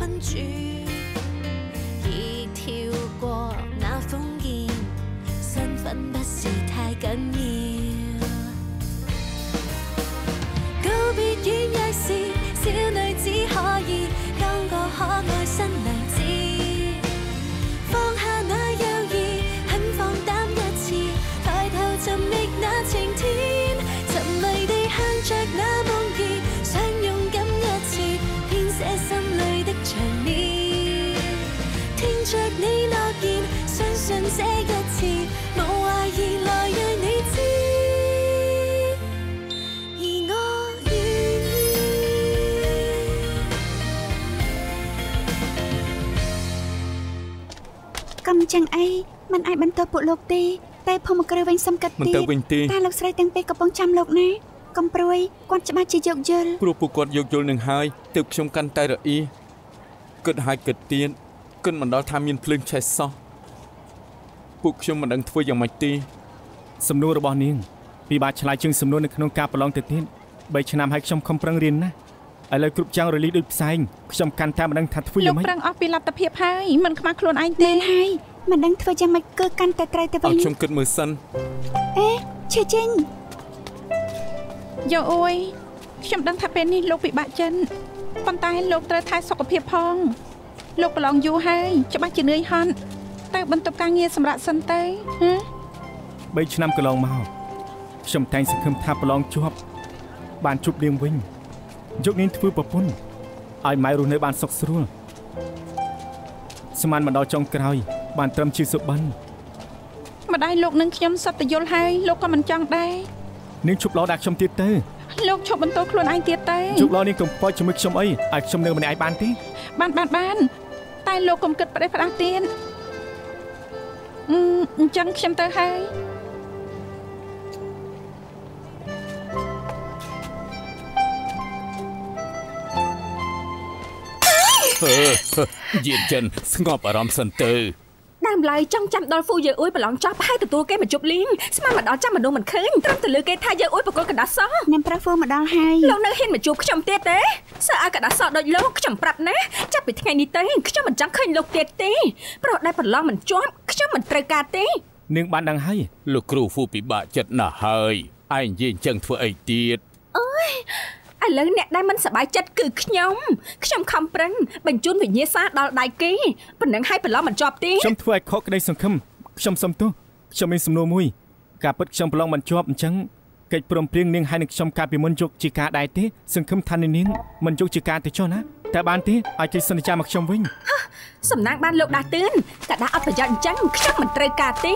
困住，已跳過那烽煙，身份不是太緊要。告別與愛是小女子可以當個可愛新娘子，放下那幼兒，很放膽一次，抬頭尋覓那晴天，沉迷地向着那夢兒，想勇敢一次，編寫心裏的場面，聽着你諾言，相信這一次，無懷疑來讓你知。 កំចឹងអីមិនអាចបន្តពួកលោកទេតែភូមិក្រៅវិញសំកាត់ទៀតតែលោកស្រីទាំងពីរកំពុងចាំលោកណាកំព្រួយគាត់ច្បាស់ជាយោគយល់ព្រោះពួកគាត់យោគយល់នឹងហើយទើបខ្ញុំកាន់តែរអ៊ីគិតហើយគិតទៀតគិតមិនដល់ថាមានភ្លើងឆេះសោះពួកខ្ញុំមិនដឹងធ្វើយ៉ាងម៉េចទេសំណួររបស់នាងពិបាកឆ្លើយជាងសំណួរនៅក្នុងការប្រឡងទៅទៀត3ឆ្នាំហើយខ្ញុំខំប្រឹងរៀនណាឥឡូវគ្រប់យ៉ាងរលីដូចផ្សែងខ្ញុំកាន់តែមិនដឹងថាធ្វើយ៉ាងម៉េចលោកប្រឹងអស់ពីលទ្ធភាពហើយមិនខ្មាស់ខ្លួនឯងទេហើយមិនដឹងធ្វើយ៉ាងម៉េចគឺកាន់តែត្រូវទៅវិញខ្ញុំគិតមើលសិនអេឈឺចេញយោអើយខ្ញុំដឹងថាពេលនេះលោកពិបាកចិនប៉ុន្តែលោកត្រូវថែសុខភាពផងលោកប្រឡងយូរហើយច្បាស់ជានឿយហត់ទៅបន្ទប់ការងារសម្រាប់សិនទៅ 3ឆ្នាំកន្លងមកខ្ញុំតែងសង្ឃឹមថាប្រឡងជាប់បានជួបនាងវិញយកនាងធ្វើប្រពន្ធឲ្យម៉ែរស់នៅបានសុខស្រួលស្មានមកដល់ចុងក្រោយបានត្រឹមជាសុបិនម្ដាយលោកនឹងខ្ញុំសត្វតយល់ហើយលោកក៏មិនចង់ដែរនាងជប់លោដាក់ខ្ញុំទៀតទៅលោកជប់បន្ទោសខ្លួនឯងទៀតទៅជប់លោនាងកុំខ្វល់ជាមួយខ្ញុំអីឲ្យខ្ញុំនៅម្នាក់ឯងបានទេបានតែលោកកុំគិតផ្ដេសផ្ដាស់ទៀតអញ្ចឹងខ្ញុំទៅហើយយានចិនស្ងប់អារម្មណ៍សិនទៅដើមឡើយចង់ចាំដល់ហ្វូយើអ៊ុយប្រឡងចប់ហើយទទួលគេមកជប់លៀងស្មានមកដល់ចាំមនុស្សមិនឃើញត្រឹមតែលើគេថាយើអ៊ុយប្រកួតកណ្ដាស់សនាងប្រុសហ្វូមកដល់ហើយលោកនៅហ៊ានមកជួបខ្ញុំទៀតទេសើឲ្យកណ្ដាស់សដូចលោកខ្ញុំប្រាប់ណាចាប់ពីថ្ងៃនេះទៅខ្ញុំមិនចង់ឃើញលោកទៀតទេព្រោះដែលប្រឡងមិនជាប់ខ្ញុំមិនត្រូវការទេនាងបានដឹងហើយលោកគ្រូហ្វូពិបាកចិត្តណាស់ហើយឯងនិយាយអញ្ចឹងធ្វើអីទៀតអើយឥឡូវអ្នកដែលមិនសប្បាយចិត្តគឺខ្ញុំខំប្រឹងបញ្ជូនវិញ្ញាសាដល់ដៃគេប៉ុណ្ណឹងហើយប្រឡងមិនជាប់ទេខ្ញុំធ្វើឲ្យខកក្តីសង្ឃឹមខ្ញុំសុំទោសខ្ញុំមានសំណួរមួយការពិតខ្ញុំប្រឡងមិនជាប់អញ្ចឹងកិច្ចព្រមព្រៀងនាងហើយនឹងខ្ញុំកាលពីមុនយកជាការដែរទេសង្ឃឹមថានាងមិនយកជាការទៅចុះណាតែបានទេឲ្យគេសន្យាមកខ្ញុំវិញសំណាងបានលោកដាស់តឿនតែដាស់អត់ប្រយោជន៍អញ្ចឹងខ្ញុំមិនត្រូវការទេ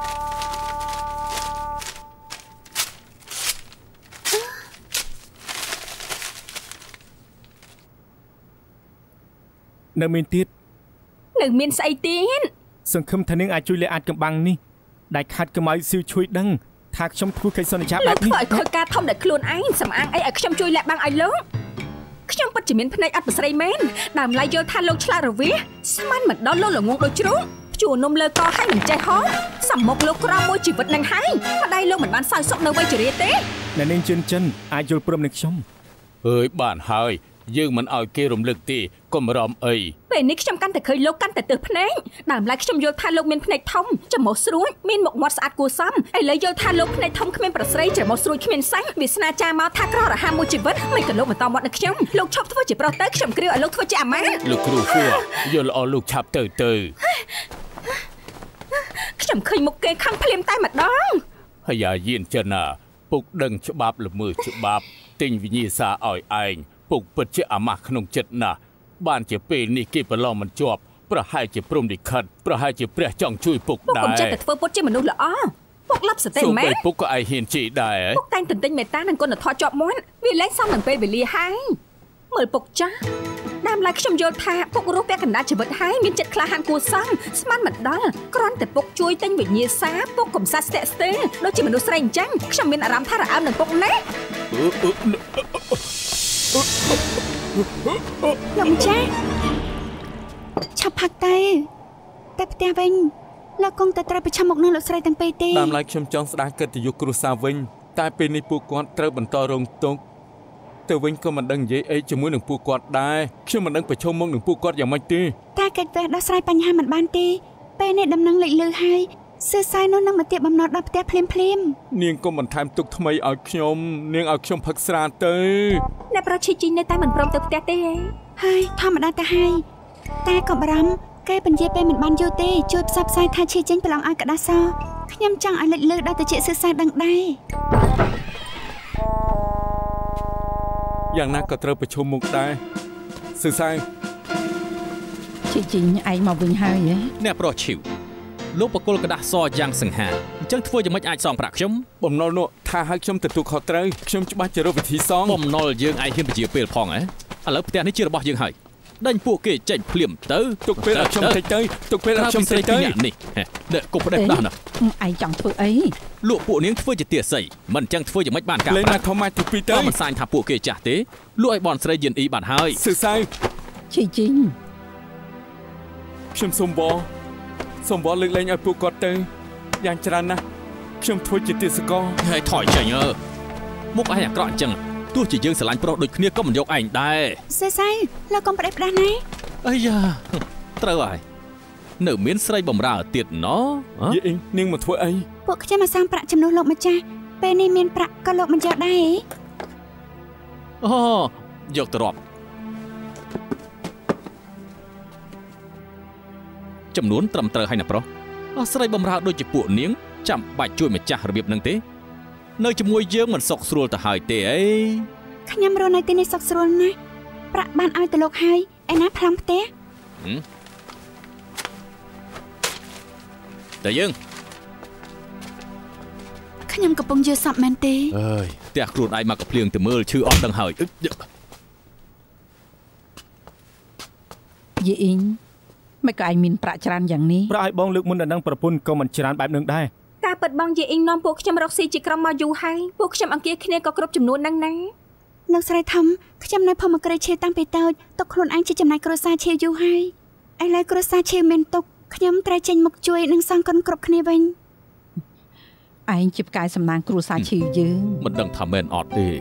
នៅមានទៀតនៅមានស្អីទៀតសង្ឃឹមថានាងអាចជួយលេអាចកំបាំងនេះដែលខាត់កម្ៅស៊ីវជួយដឹងថាខ្ញុំធ្វើកិច្ចសន្យាបែបនេះលោកធ្វើឲ្យខុសការធំដល់ខ្លួនឯងសំអាងអីឲ្យខ្ញុំជួយលាក់បាំងឲ្យលោកខ្ញុំពិតជាមានភ្នែកអត់ប្រស្រីមែនដើមឡើយយល់ថាលោកឆ្លាតរវាសស្មានមិនដល់លោកល្ងងដូចជ្រូកជួនំលើកឲ្យមិនចេះហោសំមុខលោកក្រមួយជីវិតនឹងហើយម្ដាយលោកមិនបានសើចសុខនៅវ័យជរាទេអ្នកនាងចិនអាចយល់ព្រមនឹងខ្ញុំអើយបានហើយយើងមិនឲ្យគេរំលឹកទេកុំរំអីពេលនេះខ្ញុំកាន់តែឃើញលោកកាន់តែទើសភ្នែកដើមឡើយខ្ញុំយល់ថាលោកមានភ្នែកធំច្រមុះស្រួចមានមុខមាត់ស្អាតគួរសមឥឡូវយល់ថាលោកភ្នែកធំគ្មានប្រស្រីច្រមុះស្រួចគ្មានសាច់វាសនាចាមកថាក្ររហាមួយជីវិតមិនក៏លោកបន្តមាត់នឹងខ្ញុំលោកឈប់ធ្វើជាប្រុសទៅខ្ញុំគ្រាវឲ្យលោកធ្វើជាអាម៉ាលោកគ្រូហ្វូយល់ល្អលោកឆាប់ទៅខ្ញុំឃើញមុខគេខឹងភ្លាមតែម្ដងហើយយានចិនណាពុកដឹងច្បាប់ល្មើសច្បាប់ទិញវិញ្ញាសាឲ្យឯងពុកពិតជាអាម៉ាស់ក្នុងចិត្តណាស់បានជាពេលនេះគេប្រឡងមិនជាប់ប្រហែលជាព្រំលិខិតប្រហែលជាព្រះចង់ជួយពុកដែរពុកកុំចេះតែធ្វើពុតជាមនុស្សល្អពុកឡាប់សតិមែនពុកក៏ឯងហ៊ានជីដែរពុកតែងទន្ទិញមេត្តានិងគុណធម៌ជាប់មាត់វាលែងសមនឹងពេលវេលាហើយមើលពុកចាស់ដើមឡើយខ្ញុំយល់ថាពុករស់ពាក់កណ្ដាលជីវិតហើយមានចិត្តក្លាហានគួរសមស្មានមិនដល់គ្រាន់តែពុកជួយទិញវិញ្ញាសាពុកកំសាស្ទាក់ស្ទើរដូចជាមនុស្សស្រីអញ្ចឹងខ្ញុំមានអារម្មណ៍ថារអើមនឹងពុកណាលោកម្ចាស់ឆាប់ផឹកតែផ្ទះវិញលោកគង់តែត្រូវប្រឈមមុខនឹងលោកស្រីទាំងពីរទេតាមឡែកខ្ញុំចង់ស្ដារកិត្តិយសគ្រួសារវិញតែពេលនេះពួកគាត់ត្រូវបន្តរងទុក្ខទៅវិញក៏មិនដឹងនិយាយអីជាមួយនឹងពួកគាត់ដែរខ្ញុំមិនដឹងប្រឈមមុខនឹងពួកគាត់យ៉ាងម៉េចទេតែកិច្ចវេះដោះស្រាយបញ្ហាមិនបានទេពេលនេះដំណឹងលេចលឺហើយសឺសាយនោះនឹងមកទៀតបំណត់ដល់ផ្ទះភ្លាមនាងក៏បន្ថែមទុកថ្មីឲ្យខ្ញុំនាងឲ្យខ្ញុំផឹកស្រាទៅអ្នកប្រឈីជីងនៅតែមិនព្រមទៅផ្ទះទេហើយធម្មតាទៅហើយតែក៏បារម្ភគេបញ្ជាពេលមិនបានយូរទេជួយផ្សព្វផ្សាយថាឈីជីងប្រឡងឲ្យកដាសខ្ញុំចង់ឲ្យលេចលឺដល់ទៅជាសឺសាយដឹងដែរយ៉ាងណាក៏ត្រូវប្រឈមមុខដែរសឺសាយឈីជីងឯងមកវិញហើយអ្នកប្រុសឈីវលោកបកគលកដាស់សយ៉ាងសង្ហាអញ្ចឹងធ្វើយ៉ាងម៉េចអាចសងប្រាក់ខ្ញុំបំណុលនោះថាឲ្យខ្ញុំទទួលខុសត្រូវខ្ញុំច្បាស់ជារកវិធីសងបំណុលយើងឯងហ៊ានពជាពេលផងឥឡូវផ្ទះនេះជារបស់យើងហើយដេញពួកគេចេញភ្លាមទៅទុកពេលឲ្យខ្ញុំតិចទៅទុកពេលឲ្យខ្ញុំតិចទៅនេះដេកគប់ផ្ដេសដោះណាឯងចង់ធ្វើអីលក់ពួកនាងធ្វើជាទាស័យមិនអញ្ចឹងធ្វើយ៉ាងម៉េចបានការលេងណាខំមកទី2ទៅមិនសាញថាពួកគេចាស់ទេលក់ឲ្យបនស្រីយិនអ៊ីបានហើយសឺសាយឈីជីងខ្ញុំសូមវល់លើកលែងឲ្យពួកគាត់ទៅយ៉ាងច្រើនណាស់ខ្ញុំធ្វើជាទាសករហើយថយចេញមុខឯងអាក្រក់អញ្ចឹងទោះជាយើងស្រឡាញ់ប្រុសដូចគ្នាក៏មិនយកឯងដែរសឺសាយលោកកុំផ្ដេសផ្ដាស់ណាអាយ៉ាត្រូវហើយនៅមានស្រីបំរើទៀតណ៎យីអ៊ីងនាងមកធ្វើអីពួកខ្ញុំមកសាងប្រាក់ចំនួនលោកម្ចាស់ពេលនេះមានប្រាក់ក៏លោកមិនយកដែរអូយកទៅរាប់ចំនួនត្រឹមត្រូវហើយណាប្រុសអស្រីបំរើដូចជាពួកនាងចាំបាច់ជួយម្ចាស់របៀបហ្នឹងទេនៅជាមួយយើងមិនសុខស្រួលទៅហើយទេអីខ្ញុំរស់នៅទីនេះសុខស្រួលណាស់ប្រាក់បានឲ្យទៅលោកហើយឯណាប្លង់ផ្ទះតែយើងខ្ញុំកំពុងយល់សពមែនទេអើយផ្ទះខ្លួនឯងមកកភ្លៀងទៅមើលឈឺអត់ដឹងហើយយីអ៊ីងមិនក៏ឯងមានប្រាក់ច្រើនយ៉ាងនេះប្រាក់ឲ្យបងលើកមុនដល់នឹងប្រពន្ធក៏មិនច្រើនបែបនឹងដែរការពិតបងយីអ៊ីងនាំពួកខ្ញុំរកស៊ីជាក្រុមមកយូរហើយពួកខ្ញុំអង្គាគ្នាក៏គ្រប់ចំនួនហ្នឹងណាលោកស្រីធំខ្ញុំនៅភូមិក្រៃឈៀវតាំងពីតូចទុកខ្លួនឯងជាចំណាយគ្រួសារឈៀវយូរហើយឥឡូវគ្រួសារឈៀវមានទុកខ្ញុំត្រូវចេញមកជួយនិងសងគុណគ្រប់គ្នាវិញឯងជាផ្កាយសំណាងគ្រួសារឈៀវយើងមិនដឹងថាមែនអត់ទេ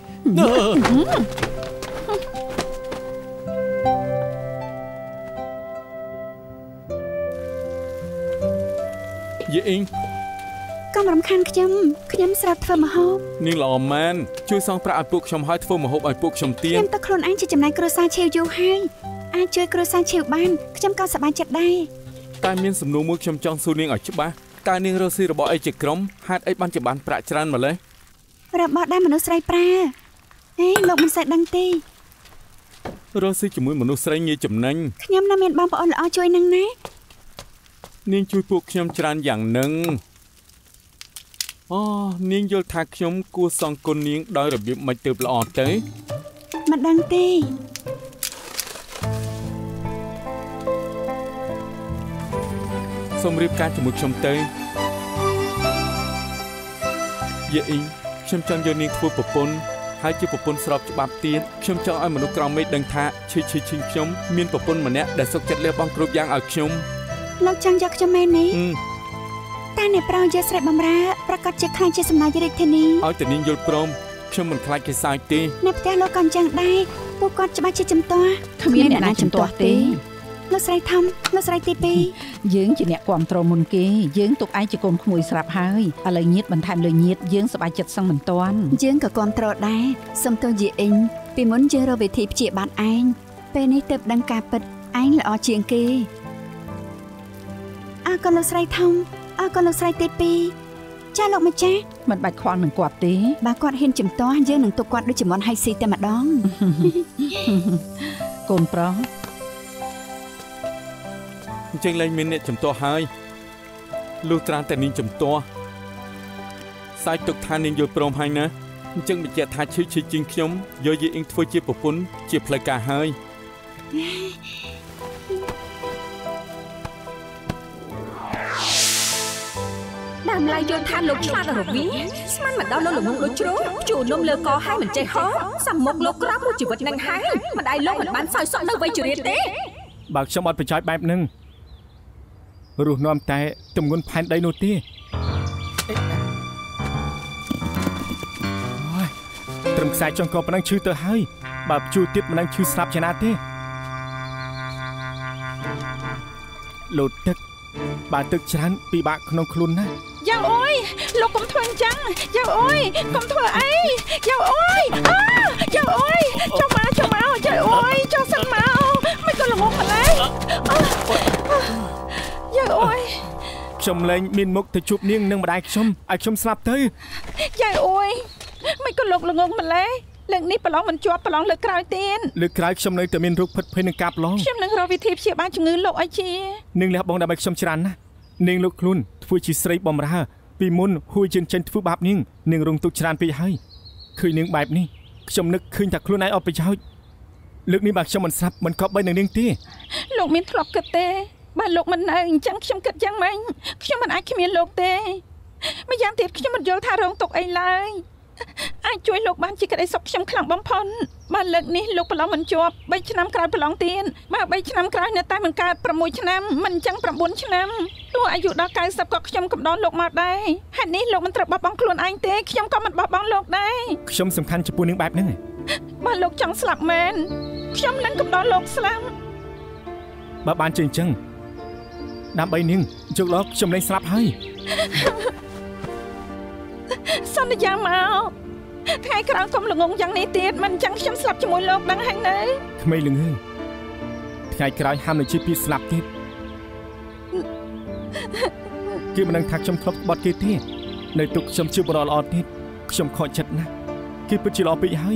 យីអ៊ីងកុំរំខានខ្ញុំស្រាប់ធ្វើម្ហូបនាងល្អមែនជួយសងប្រាក់ឲ្យពួកខ្ញុំឲ្យធ្វើម្ហូបឲ្យពួកខ្ញុំទៀតខ្ញុំទឹកខ្លួនឯងជាចំណាយគ្រួសារឈៀវយូរហើយអាចជួយគ្រួសារឈៀវបានខ្ញុំក៏សប្បាយចិត្តដែរតែមានសំណួរមួយខ្ញុំចង់សួរនាងឲ្យច្បាស់តើនាងរកស៊ីរបស់អីជាក្រុមហេតុអីបានជាបានប្រាក់ច្រើនម្ល៉េះរបស់ដែលមនុស្សស្រីប្រើលោកមិនសូវដឹងទេរកស៊ីជាមួយមនុស្សស្រីងាយចំណេញខ្ញុំនៅមានបងប្អូនល្អជួយនឹងណានាងជួយពួកខ្ញុំច្រើនយ៉ាងហ្នឹងនាងយល់ថាខ្ញុំគួរសងគុណនាងដោយរបៀបម៉េចទៅល្អទៅមិនដឹងទេសូមរៀបការជាមួយខ្ញុំទៅយេអ៊ីងខ្ញុំចង់យកនាងធ្វើប្រពន្ធហើយជាប្រពន្ធស្របច្បាប់ទៀតខ្ញុំចង់ឲ្យមនុស្សក្រមមេឃដឹងថាឈីខ្ញុំមានប្រពន្ធម្នាក់ដែលសុខចិត្តលះបង់គ្រប់យ៉ាងឲ្យខ្ញុំលោកចង់យកខ្ញុំមែនទេតែអ្នកប្រោយកស្រីបំរើប្រកាសជាខ្លាចជាសំណាយរាជធានីឲ្យតែនាងយល់ព្រមខ្ញុំមិនខ្លាចគេសាយទេនៅផ្ទះលោកក៏អញ្ចឹងដែរពួកគាត់ច្បាស់ជាចំទាស់គ្មានអ្នកណាចំទាស់ទេលោកស្រីធំលោកស្រីទី2 យើងជាអ្នកគ្រប់គ្រងមុនគេយើងទុកឯងជាកូនក្មួយស្រាប់ហើយឥឡូវញាតបន្ថែមលើញាតយើងសប្បាយចិត្តសឹងមិនតាន់យើងក៏គ្រប់គ្រងដែរសុំទោសយីអ៊ីងពីមុនយើងរកវិធីព្យាបាលឯងពេលនេះទើបដឹងការពិតឯងល្អជាងគេអើក៏លោកស្រីធំអើក៏លោកស្រីទី2ចាលោកម្ចាស់មិនបាច់ខ្វល់នឹងគាត់ទេបើគាត់ហ៊ានចំទាស់យើងនឹងទុកគាត់ដូចជាមន់ហៃស៊ីតែម្ដងកូនប្រុសអញ្ចឹងលែងមានអ្នកចំទាស់ហើយលុះត្រាតែនាងចំទាស់សាយទុកថានាងយល់ព្រមហើយណាអញ្ចឹងបញ្ជាក់ថាឈឺជាងខ្ញុំយកយីអ៊ីងធ្វើជាប្រពន្ធជាផ្លូវការហើយដើមឡើយយល់ថាលោកឆ្លាតរវីស្មានមកដល់លោកល្ងងដូចជ្រូកជួននំលើកហើយមិនចេះហោសំមុខលោកក្រប់មួយជីវិតនឹងហើយម្ដាយលោកមិនបានសោយសក់នៅវ័យជរាទេបើខ្ញុំអត់ប្រច័យបែបហ្នឹងរស់នាំតែទម្ងន់ផែនដីនោះទេត្រត្រឹមខ្សែចង្កប៉ុណ្ណឹងឈឺទៅហើយបើជួទៀតមិនដឹងឈឺស្លាប់ជាណាទេលោតទឹកបើទឹកច្រើនពិបាកក្នុងខ្លួនណាស់យ៉ាវអើយលោកកុំធ្វើអញ្ចឹងយ៉ាវអើយកុំធ្វើអីយ៉ាវអើយយ៉ាវអើយចុះមកយ៉ាវអើយចុះសិនមកមិនក៏ល្ងងម្ល៉េះយ៉ាវអើយខ្ញុំលែងមានមុខទៅជួបនាងនិងម្ដាយខ្ញុំឲ្យខ្ញុំស្លាប់ទៅយ៉ាវអើយមិនក៏លោកល្ងងម្ល៉េះលើកនេះប្រឡងមិនជាប់ប្រឡងលើកក្រោយទៀតលើកក្រោយខ្ញុំនៅតែមានរោគភិតភ័យនឹងការប្រឡងខ្ញុំនឹងរកវិធីព្យាបាលជំងឺលោកឲ្យជានាងលះបង់ដើម្បីខ្ញុំច្រើនណាស់នាងលោកខ្លួនធ្វើជាស្រីបំរើពីមុនហួយជិនចេញធ្វើបាបនាងរងទុក្ខច្រើនពេកហើយឃើញនាងបែបនេះខ្ញុំនឹកឃើញតែខ្លួនឯងអត់ប្រយោជន៍លើកនេះបើខ្ញុំមិនស្លាប់មិនក៏បីនឹងនាងទេលោកមានធ្លាប់គិតទេបើលោកមិននៅអញ្ចឹងខ្ញុំគិតយ៉ាងម៉េចខ្ញុំមិនអាចគ្មានលោកទេម្យ៉ាងទៀតខ្ញុំមិនយល់ថារងទុក្ខអីឡើយអាចជួយលោកបានជាក្តីសុខខ្ញុំខ្លាំងបំផុតបើលើកនេះលោកប្រឡងមិនជាប់3ឆ្នាំក្រោយប្រឡងទៀតបើ3ឆ្នាំក្រោយនៅតែមិនកើត6ឆ្នាំមិនអញ្ចឹង9ឆ្នាំទោះអាយុដល់90ក៏ខ្ញុំកំដរលោកមកដែរហេតុនេះលោកមិនត្រូវបោះបង់ខ្លួនឯងទេខ្ញុំក៏មិនបោះបង់លោកដែរខ្ញុំសំខាន់ចំពោះនាងបែបហ្នឹងបើលោកចង់ស្លាប់មែនខ្ញុំនឹងកំដរលោកស្លាប់បើបានជាអញ្ចឹងដើម្បីនាងយកលោកខ្ញុំលែងស្លាប់ហើយសន្យាមកថ្ងៃក្រោយកុំល្ងងយ៉ាងនេះទៀតមិនអញ្ចឹងខ្ញុំស្លាប់ជាមួយលោកដឹងហើយនៅក្មេងល្ងងថ្ងៃក្រោយហាមនឹងជាពីស្លាប់ទៀតគេមិនដឹងថាខ្ញុំធ្លាប់ក្បត់គេទេនៅទុកខ្ញុំជឿបរល្អទៀតខ្ញុំខកចិត្តណាស់គេពិតជាល្អពេកហើយ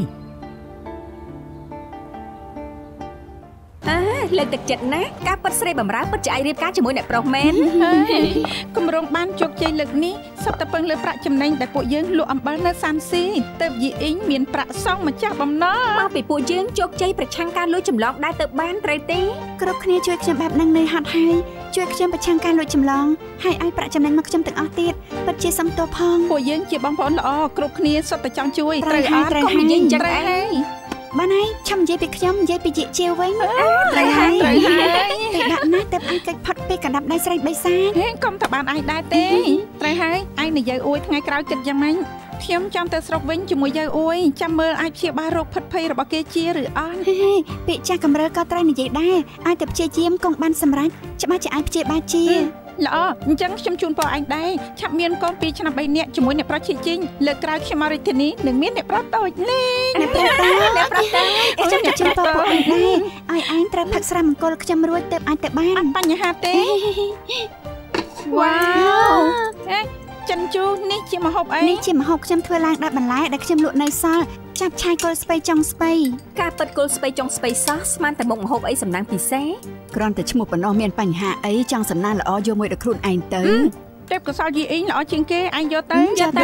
លើកទឹកចិត្តណាស់ការពិតស្រីបំរើពិតជាអាចរៀបការជាមួយអ្នកប្រុសមែនគម្រោងបានជោគជ័យលើកនេះសុទ្ធតែពឹងលើប្រាក់ចំណេញដែលពួកយើងលក់អំបិលនៅសាន់ស៊ីទៅយីអ៊ីងមានប្រាក់សងម្ចាស់បំណុលមកពីពួកយើងជោគជ័យប្រឆាំងការលួចចម្លងដែរទៅបានត្រូវទេគ្រប់គ្នាជួយខ្ញុំបែបហ្នឹងនៅហត់ហើយជួយខ្ញុំប្រឆាំងការលួចចម្លងហើយឲ្យប្រាក់ចំណេញមកខ្ញុំទាំងអស់ទៀតពិតជាសំទោសផងពួកយើងជាបងប្អូនល្អគ្រប់គ្នាសុទ្ធតែចង់ជួយត្រូវអត់កុំនិយាយចឹងហើយបានហើយឆាំនិយាយពីខ្ញុំនិយាយពីជាវិញត្រូវហើយពេលដាក់ណាស់ទៅឯងកិច្ចផុតពីកណ្ដាប់ដៃស្រីបិសាចកុំតែបានឯងដែរទេត្រូវហើយឯងនិយាយអួយថ្ងៃក្រោយគិតយ៉ាងម៉េចខ្ញុំចាំទៅស្រុកវិញជាមួយយាយអួយចាំមើលអាចព្យាបាលរោគភិតភ័យរបស់គេជាឬអត់ពាក្យចាស់កំរើក៏ត្រូវនិយាយដែរអាចទៅព្យាយាមគង់បានសម្រេចច្បាស់ជាអាចព្យាបាលជាល្អអញ្ចឹងខ្ញុំជូនពរឯងដែរឆាប់មានកូន2ឆ្នាំ3នាក់ជាមួយអ្នកប្រុសឈីជីងលើក្រោយខ្ញុំមករាជធានីនឹងមានអ្នកប្រុសតូចលេងអ្នកប្រុសតូចខ្ញុំជូនពរពួកឯងដែរឲ្យឯងត្រូវផឹកស្រាមង្គលខ្ញុំរួចទៅអាចទៅបានអត់បញ្ហាទេវ៉ាវចិនជូនេះជាម្ហូបអីនេះជាម្ហូបខ្ញុំធ្វើឡើងដោយបន្លែដែលខ្ញុំលក់នៅសល់ចាប់ឆាយគល់ស្ពៃចុងស្ពៃការពិតគល់ស្ពៃចុងស្ពៃសោះស្មានតែមុខម្ហូបអីសំណាងពិសេសគ្រាន់តែឈ្មោះប៉ុណ្ណោះមានបញ្ហាអីចង់សំណាងល្អយកមួយដល់ខ្លួនឯងទៅទេពកោសលយីអ៊ីងល្អជាងគេឯងយកទៅ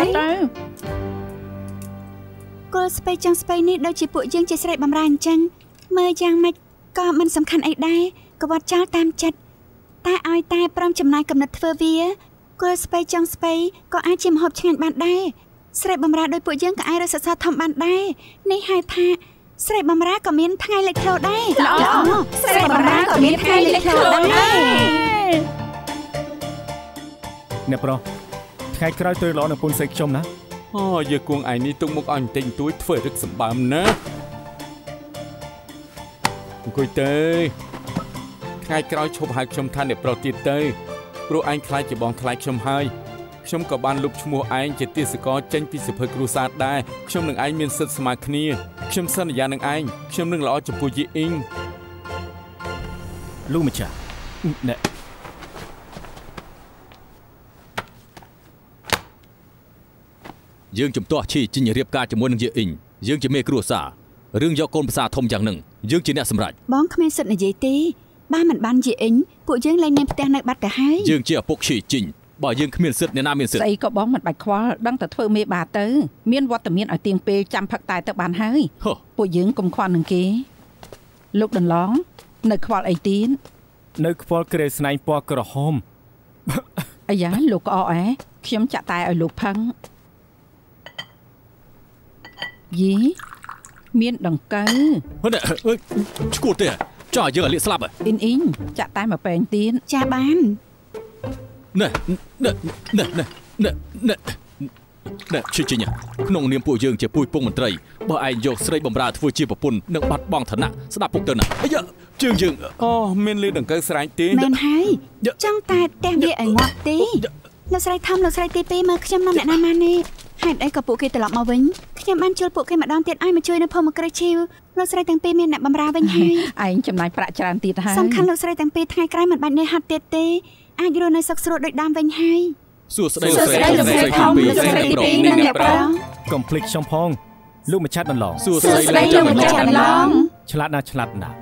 គល់ស្ពៃចុងស្ពៃនេះដូចជាពួកយើងជាស្រីបំរើអញ្ចឹងមើលយ៉ាងម៉េចក៏មិនសំខាន់អីដែរក៏វត្តចោលតាមចិត្តតែឲ្យតែព្រមចំណាយកំណត់ធ្វើវាគល់ស្ពៃចុងស្ពៃក៏អាចជាម្ហូបឆ្ងាញ់បានដែរស្រីបំរើដោយពួកយើងក៏អាចរកសរសើរធំបានដែរនេះហៅថាស្រីបំរើក៏មានថ្ងៃលេចធ្លោដែរល្អស្រីបំរើក៏មានថ្ងៃលេចធ្លោដែរអ្នកប្រុសថ្ងៃក្រោយត្រូវល្អនៅពុនស្រីខ្ញុំណាអូយើគួងឯងនេះទុកមុខឲ្យបន្តិចតួចធ្វើរឹកសម្បើមណាអង្គុយទៅថ្ងៃក្រោយឈប់ហៅខ្ញុំថាអ្នកប្រុសទៀតទៅព្រោះឯងខ្លាចជាបងខ្លាចខ្ញុំហើយខ្ញុំក៏បានលុបឈ្មោះឯងជាទាសករចេញពីសភៅគ្រួសារដែរខ្ញុំនឹងឯងមានសិទ្ធិស្មើគ្នាខ្ញុំសន្យានឹងឯងខ្ញុំនឹងល្អចំពោះយីអ៊ីងលោកម្ចាស់ណែយើងជំទាស់ឈីជីងរៀបការជាមួយនឹងយីអ៊ីងយើងជាមេគ្រួសាររឿងយកកូនប្រសាធំយ៉ាងនឹងយើងជាអ្នកសម្រេចបងគ្មានសិទ្ធិនិយាយទេបើមិនបានយីអ៊ីងពួកយើងលែងនៅផ្ទះនៅបាត់ទៅហើយយើងជាឪពុកឈីជីងបើយើងគ្មានសិទ្ធិអ្នកណាមានសិទ្ធិស្អីក៏បងមិនបាច់ខ្វល់ដឹងតែធ្វើមេបាទៅមានវត្តមានឲ្យទៀងពេលចាំផឹកតែទៅបានហើយពួកយើងកុំខ្វល់នឹងគេលោកដន្លងនៅខ្វល់អីទៀតនៅខ្វល់ក្រែស្នែងពណ៌ក្រហមអាយ៉ាលោកក្អកខ្ញុំចាក់តែឲ្យលោកផឹងយីមានដង្កូវឈួតទេចាយើងឲ្យលាកស្លាប់អ៊ីនចាក់តែមកពេងទៀតចាបានណែនេះឈិញក្នុងនាមពួកយើងជាពូជពងមន្ត្រីបើឯងយកស្រីបំរើធ្វើជាប្រពន្ធនឹងបាត់បង់ឋានៈស្ដាប់ពុកទៅណាអាយ៉ាជើងយើងអូមានលឺដង្កូវស្រែកទេមែនហើយចង់តែផ្ទះវាឲ្យងាប់ទេលោកស្រីធំលោកស្រីទី2មើលខ្ញុំនាំអ្នកណាមកនេះហេតុអីក៏ពួកគេត្រឡប់មកវិញខ្ញុំបានជួលពួកគេម្ដងទៀតឲ្យមកជួយនៅភូមិក្រឹសឈីវលោកស្រីទាំងពីរមានអ្នកបម្រើវិញហើយឯងចំណាយប្រាក់ច្រើនទៀតហើយសំខាន់លោកស្រីទាំងពីរថ្ងៃក្រោយមិនបាច់នឿយហត់ទៀតទេអាចរស់នៅសុខស្រួលដូចដើមវិញហើយសួស្ដីលោកស្រីលោកស្រីធំលោកស្រីទី2និងអ្នកប្រុសកុំភ្លេចខ្ញុំផងលោកម្ចាស់ដន្លងសួស្ដីលោកម្ចាស់ដន្លងឆ្លាតណាស់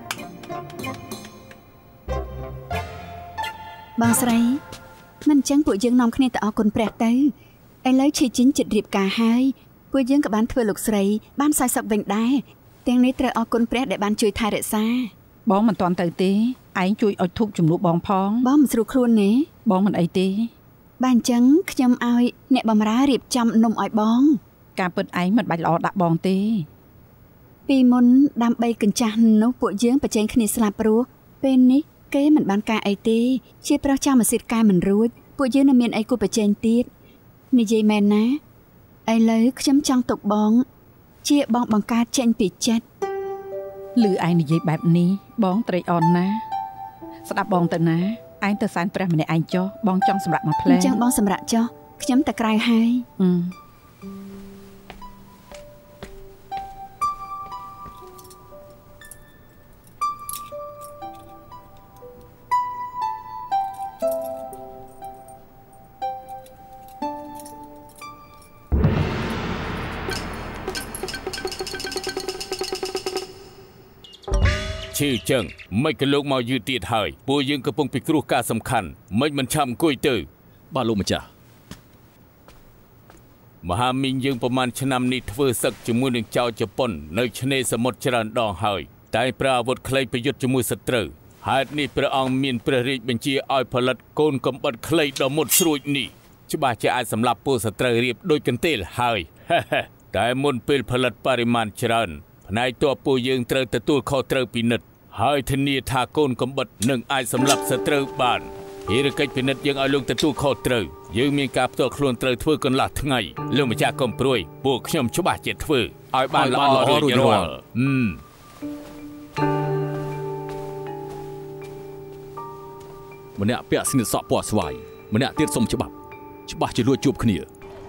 បងស្រីមិនអញ្ចឹងពួកយើងនាំគ្នាទៅអរគុណព្រះទៅឥឡូវឈីជីងចិត្តរៀបការហើយពួកយើងក៏បានធ្វើលោកស្រីបានសោយសុខវិញដែរទាំងនេះត្រូវអរគុណព្រះដែលបានជួយថែរក្សាបងមិនទាន់ទៅទេឯងជួយអុជធូបជំនួសបងផងបងមិនស្រួលខ្លួនទេបងមិនអីទេបើអញ្ចឹងខ្ញុំឲ្យអ្នកបម្រើរៀបចំនំឲ្យបងការពិតឯងមិនបាច់ល្អដាក់បងទេពីមុនដើម្បីកញ្ចាស់នោះពួកយើងប្រជែងគ្នាស្លាប់ព្រោះពេលនេះគេមិនបានការអីទេជាប្រុសចាំមកសិទ្ធការមិនរួចពួកយើងនៅមានអីគួរប្រជែងទៀតនិយាយមែនណាឥឡូវខ្ញុំចង់ទុកបងជាបងបង្កើតចេញពីចិត្តឮឯងនិយាយបែបនេះបងត្រេកអរណាស់ស្ដាប់បងទៅណាឯងទៅសែនព្រះម្នាក់ឯងចុះបងចង់សម្រាប់មួយផ្លែអញ្ចឹងបងសម្រាប់ចុះខ្ញុំតែក្រៅហើយឈឺចឹងមិនក៏លោកមកយឺតទៀតហើយពួកយើងកំពុងពិគ្រោះការសំខាន់មិនឆាប់អង្គុយទៅបាទលោកម្ចាស់មហាមីងយើងប្រហែលឆ្នាំនេះធ្វើសឹកជាមួយនឹងចៅជប៉ុននៅឆ្នេរសមុទ្រច្រើនដងហើយតែប្រើអាវុធខ្លីប្រយុទ្ធជាមួយសត្រូវហេតុនេះព្រះអង្គមានព្រះរាជបញ្ជាឲ្យផលិតកូនកំបិតខ្លីដ៏មុតស្រួចនេះច្បាស់ជាអាចសម្លាប់ពលសត្រូវរៀបដូចកន្ទេលហើយតែមុនពេលផលិតបរិមាណច្រើនផ្នែកទ័ពពួកយើងត្រូវទទួលខុសត្រូវពិនិត្យហើយធានាថាកូនកំបិតនឹងអាចសម្លាប់សត្រូវបានភារកិច្ចពិនិត្យយើងឲ្យលោកទទួលខុសត្រូវយើងមានការផ្ទាល់ខ្លួនត្រូវធ្វើកន្លះថ្ងៃលោកម្ចាស់កុំព្រួយពួកខ្ញុំច្បាស់ជាធ្វើឲ្យបានល្អរួចរាល់ម្នាក់ពាក់ស្នៀតសក់ពណ៌ស្វាយម្នាក់ទៀតសុំច្បាស់ជាលួចជួបគ្នា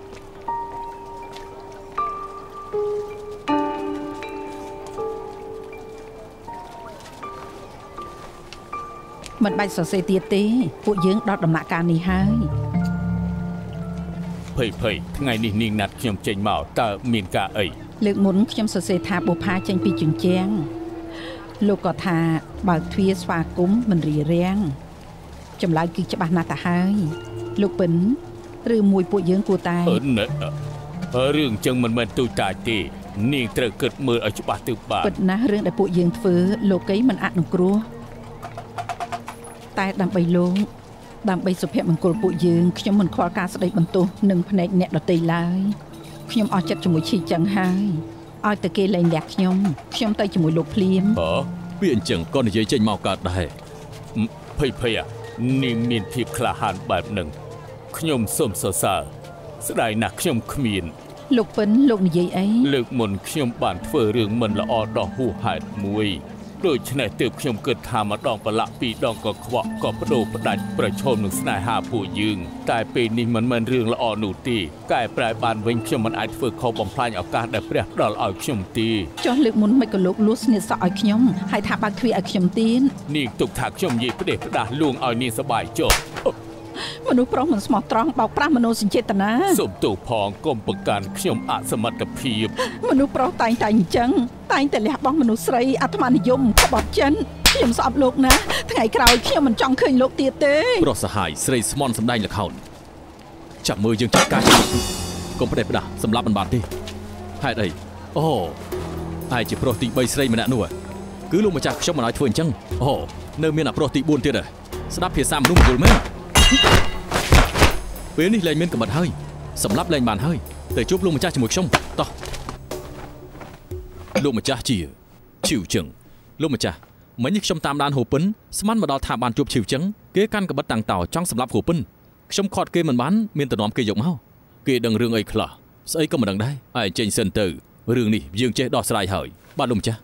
មិនបាច់សរសេរទៀតទេពួកយើងដល់ដំណាក់កាលនេះហើយភ័យថ្ងៃនេះនាងណាត់ខ្ញុំចេញមកតើមានការអីលើកមុនខ្ញុំសរសេរថាបុប្ផាចេញពីជញ្ជាំងលោកក៏ថាបើកទ្វារស្វាគមន៍មិនរារាំងចម្លើយគឺច្បាស់ណាស់ទៅហើយលោកពិនឬមួយពួកយើងគួរតែរឿងចឹងមិនមែនទូចតាចទេនាងត្រូវគិតមើលឲ្យច្បាស់ទៅបាទពិតណាស់រឿងដែលពួកយើងធ្វើលោកីមិនអនុគ្រោះតែដើម្បីសុភមង្គលពួកយើងខ្ញុំមិនខ្វល់ការស្ដីបន្ទោសនឹងភ្នែកអ្នកដទៃឡើយខ្ញុំអស់ចិត្តជាមួយឈីចឹងហើយឲ្យតែគេលែងលះខ្ញុំទៅជាមួយលោកភ្លាមវាអញ្ចឹងក៏និយាយចេញមកកើតដែរភ័យនាងមានភាពក្លាហានបែបហ្នឹងខ្ញុំសូមសរសើរស្ដាយណាស់ខ្ញុំគ្មានលោកពិនលោកនិយាយអីលើកមុនខ្ញុំបានធ្វើរឿងមិនល្អដោះហួសហេតុមួយដូច្នេះទើបខ្ញុំគិតថាម្ដងប្រឡាក់ពីរដងក៏ខ្វក់ក៏បដូរផ្ដាច់ប្រឈមនឹងស្នេហាពួកយើងតែពេលនេះមិនមែនរឿងល្អនោះទេកែប្រែបានវិញខ្ញុំមិនអាចធ្វើខុសបំផ្លាញឱកាសដែលព្រះផ្ដល់ឲ្យខ្ញុំទេចុះលើកមុនមិនក៏លោកលួចស្នៀតសក់ឲ្យខ្ញុំហើយថាបើកទ្វារឲ្យខ្ញុំទៀតនាងទុកថាខ្ញុំនិយាយផ្ដេសផ្ដាស់លួងឲ្យនាងសប្បាយចុះមនុស្សប្រុសមិនស្មោះត្រង់បោកប្រាស់មនោសញ្ចេតនាសូមទោសផងកុំប្រកាន់ខ្ញុំអសមត្ថភាពមនុស្សប្រុសតែងអញ្ចឹងតែងតែលះបង់មនុស្សស្រីអាត្មានិយមក្បត់ចិនខ្ញុំស្អប់លោកណាថ្ងៃក្រោយខ្ញុំមិនចង់ឃើញលោកទៀតទេប្រុសសហាយស្រីស្មន់សម្ដែងល្ខោនចាប់មើលយើងចាត់ការកុំផ្ដេសផ្ដាស់សម្លាប់មិនបានទេហេតុអីអូហើយជាប្រុសទី3ស្រីម្នាក់នោះគឺលោកម្ចាស់ខ្ញុំមិនឲ្យធ្វើអញ្ចឹងអូនៅមានអាប្រុសទី4ទៀតស្ដាប់ភាសាមនុស្សយល់មែនពេលនេះលែងមានកំបិតហើយសម្រាប់លែងបានហើយទៅជួបលោកម្ចាស់ជាមួយខ្ញុំតោះលោកម្ចាស់ជាឈីវចឹងលោកម្ចាស់មិញខ្ញុំតាមដានហូពិនស្មានមកដល់ថាបានជួបឈីវចឹងគេកាន់កំបិតតាំងតោចង់សម្រាប់ហូពិនខ្ញុំខាត់គេមិនបានមានតំណមគេយកមកគេដឹងរឿងអីខ្លះស្អីក៏មិនដឹងដែរឯងចេញសិនទៅរឿងនេះយើងចេះដោះស្រាយហើយបាទលោកម្ចាស់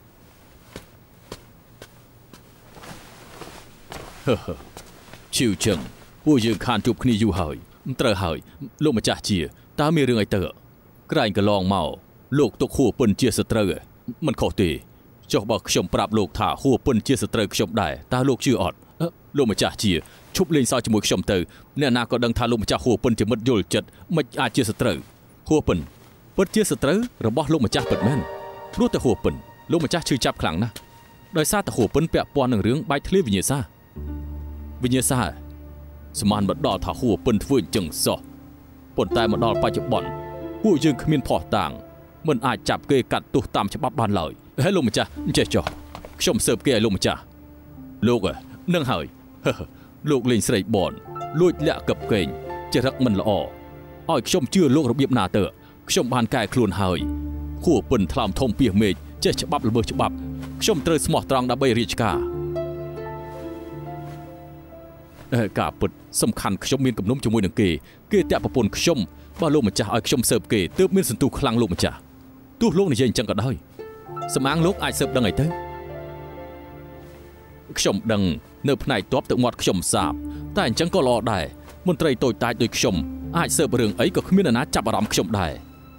ឈឺចឹងពួកយើងខានជួបគ្នាយូរហើយត្រូវហើយលោកម្ចាស់ជាតើមានរឿងអីទៅក្រែងកន្លងមកលោកទុកហួពិនជាសត្រូវមិនខុសទេចុះបើខ្ញុំប្រាប់លោកថាហួពិនជាសត្រូវខ្ញុំដែរតើលោកជឿអត់លោកម្ចាស់ជាឈប់លេងសើចជាមួយខ្ញុំទៅអ្នកណាក៏ដឹងថាលោកម្ចាស់ហួពិនជាមិត្តយល់ចិត្តមិនអាចជាសត្រូវហួពិនពិតជាសត្រូវរបស់លោកម្ចាស់ពិតមែនព្រោះតែហួពិនលោកម្ចាស់ឈឺចាប់ខ្លាំងណាស់ដោយសារតែហួពិនពាក់ព័ន្ធនឹងរឿងបែកធ្លាយវិញ្ញាសាស្មានមកដល់ថាហួពិនធ្វើអញ្ចឹងសោះប៉ុន្តែមកដល់បច្ចុប្បន្នពួកយើងគ្មានភ័ស្តុតាងមិនអាចចាប់គេកាត់ទោសតាមច្បាប់បានឡើយហើយលោកម្ចាស់ចេះចោះខ្ញុំស៊ើបគេឲ្យលោកម្ចាស់លោកនឹងហើយលោកលេងស្រីបនលួចលាក់កឹបកេងចរិតមិនល្អឲ្យខ្ញុំជឿលោករបៀបណាទៅខ្ញុំបានកែខ្លួនហើយហួពិនថ្លើមធំពីមេឃចេះច្បាប់ល្មើសច្បាប់ខ្ញុំត្រូវស្មោះត្រង់ដើម្បីរាជការការពិតសំខាន់ខ្ញុំមានគំនុំជាមួយនឹងគេតាក់ប្រពន្ធខ្ញុំបើលោកម្ចាស់ឲ្យខ្ញុំស៊ើបគេទើបមានសន្ទុះខ្លាំងលោកម្ចាស់ទោះលោកនិយាយអញ្ចឹងក៏ដោយសម្អាងលោកអាចស៊ើបដឹងអីទៅខ្ញុំដឹងនៅផ្នែកទ័ពទឹកមាត់ខ្ញុំសាបតែអញ្ចឹងក៏ល្អដែរមន្ត្រីតូចតាចដូចខ្ញុំអាចស៊ើបរឿងអីក៏គ្មានអ្នកណាចាប់អារម្មណ៍ខ្ញុំដែរ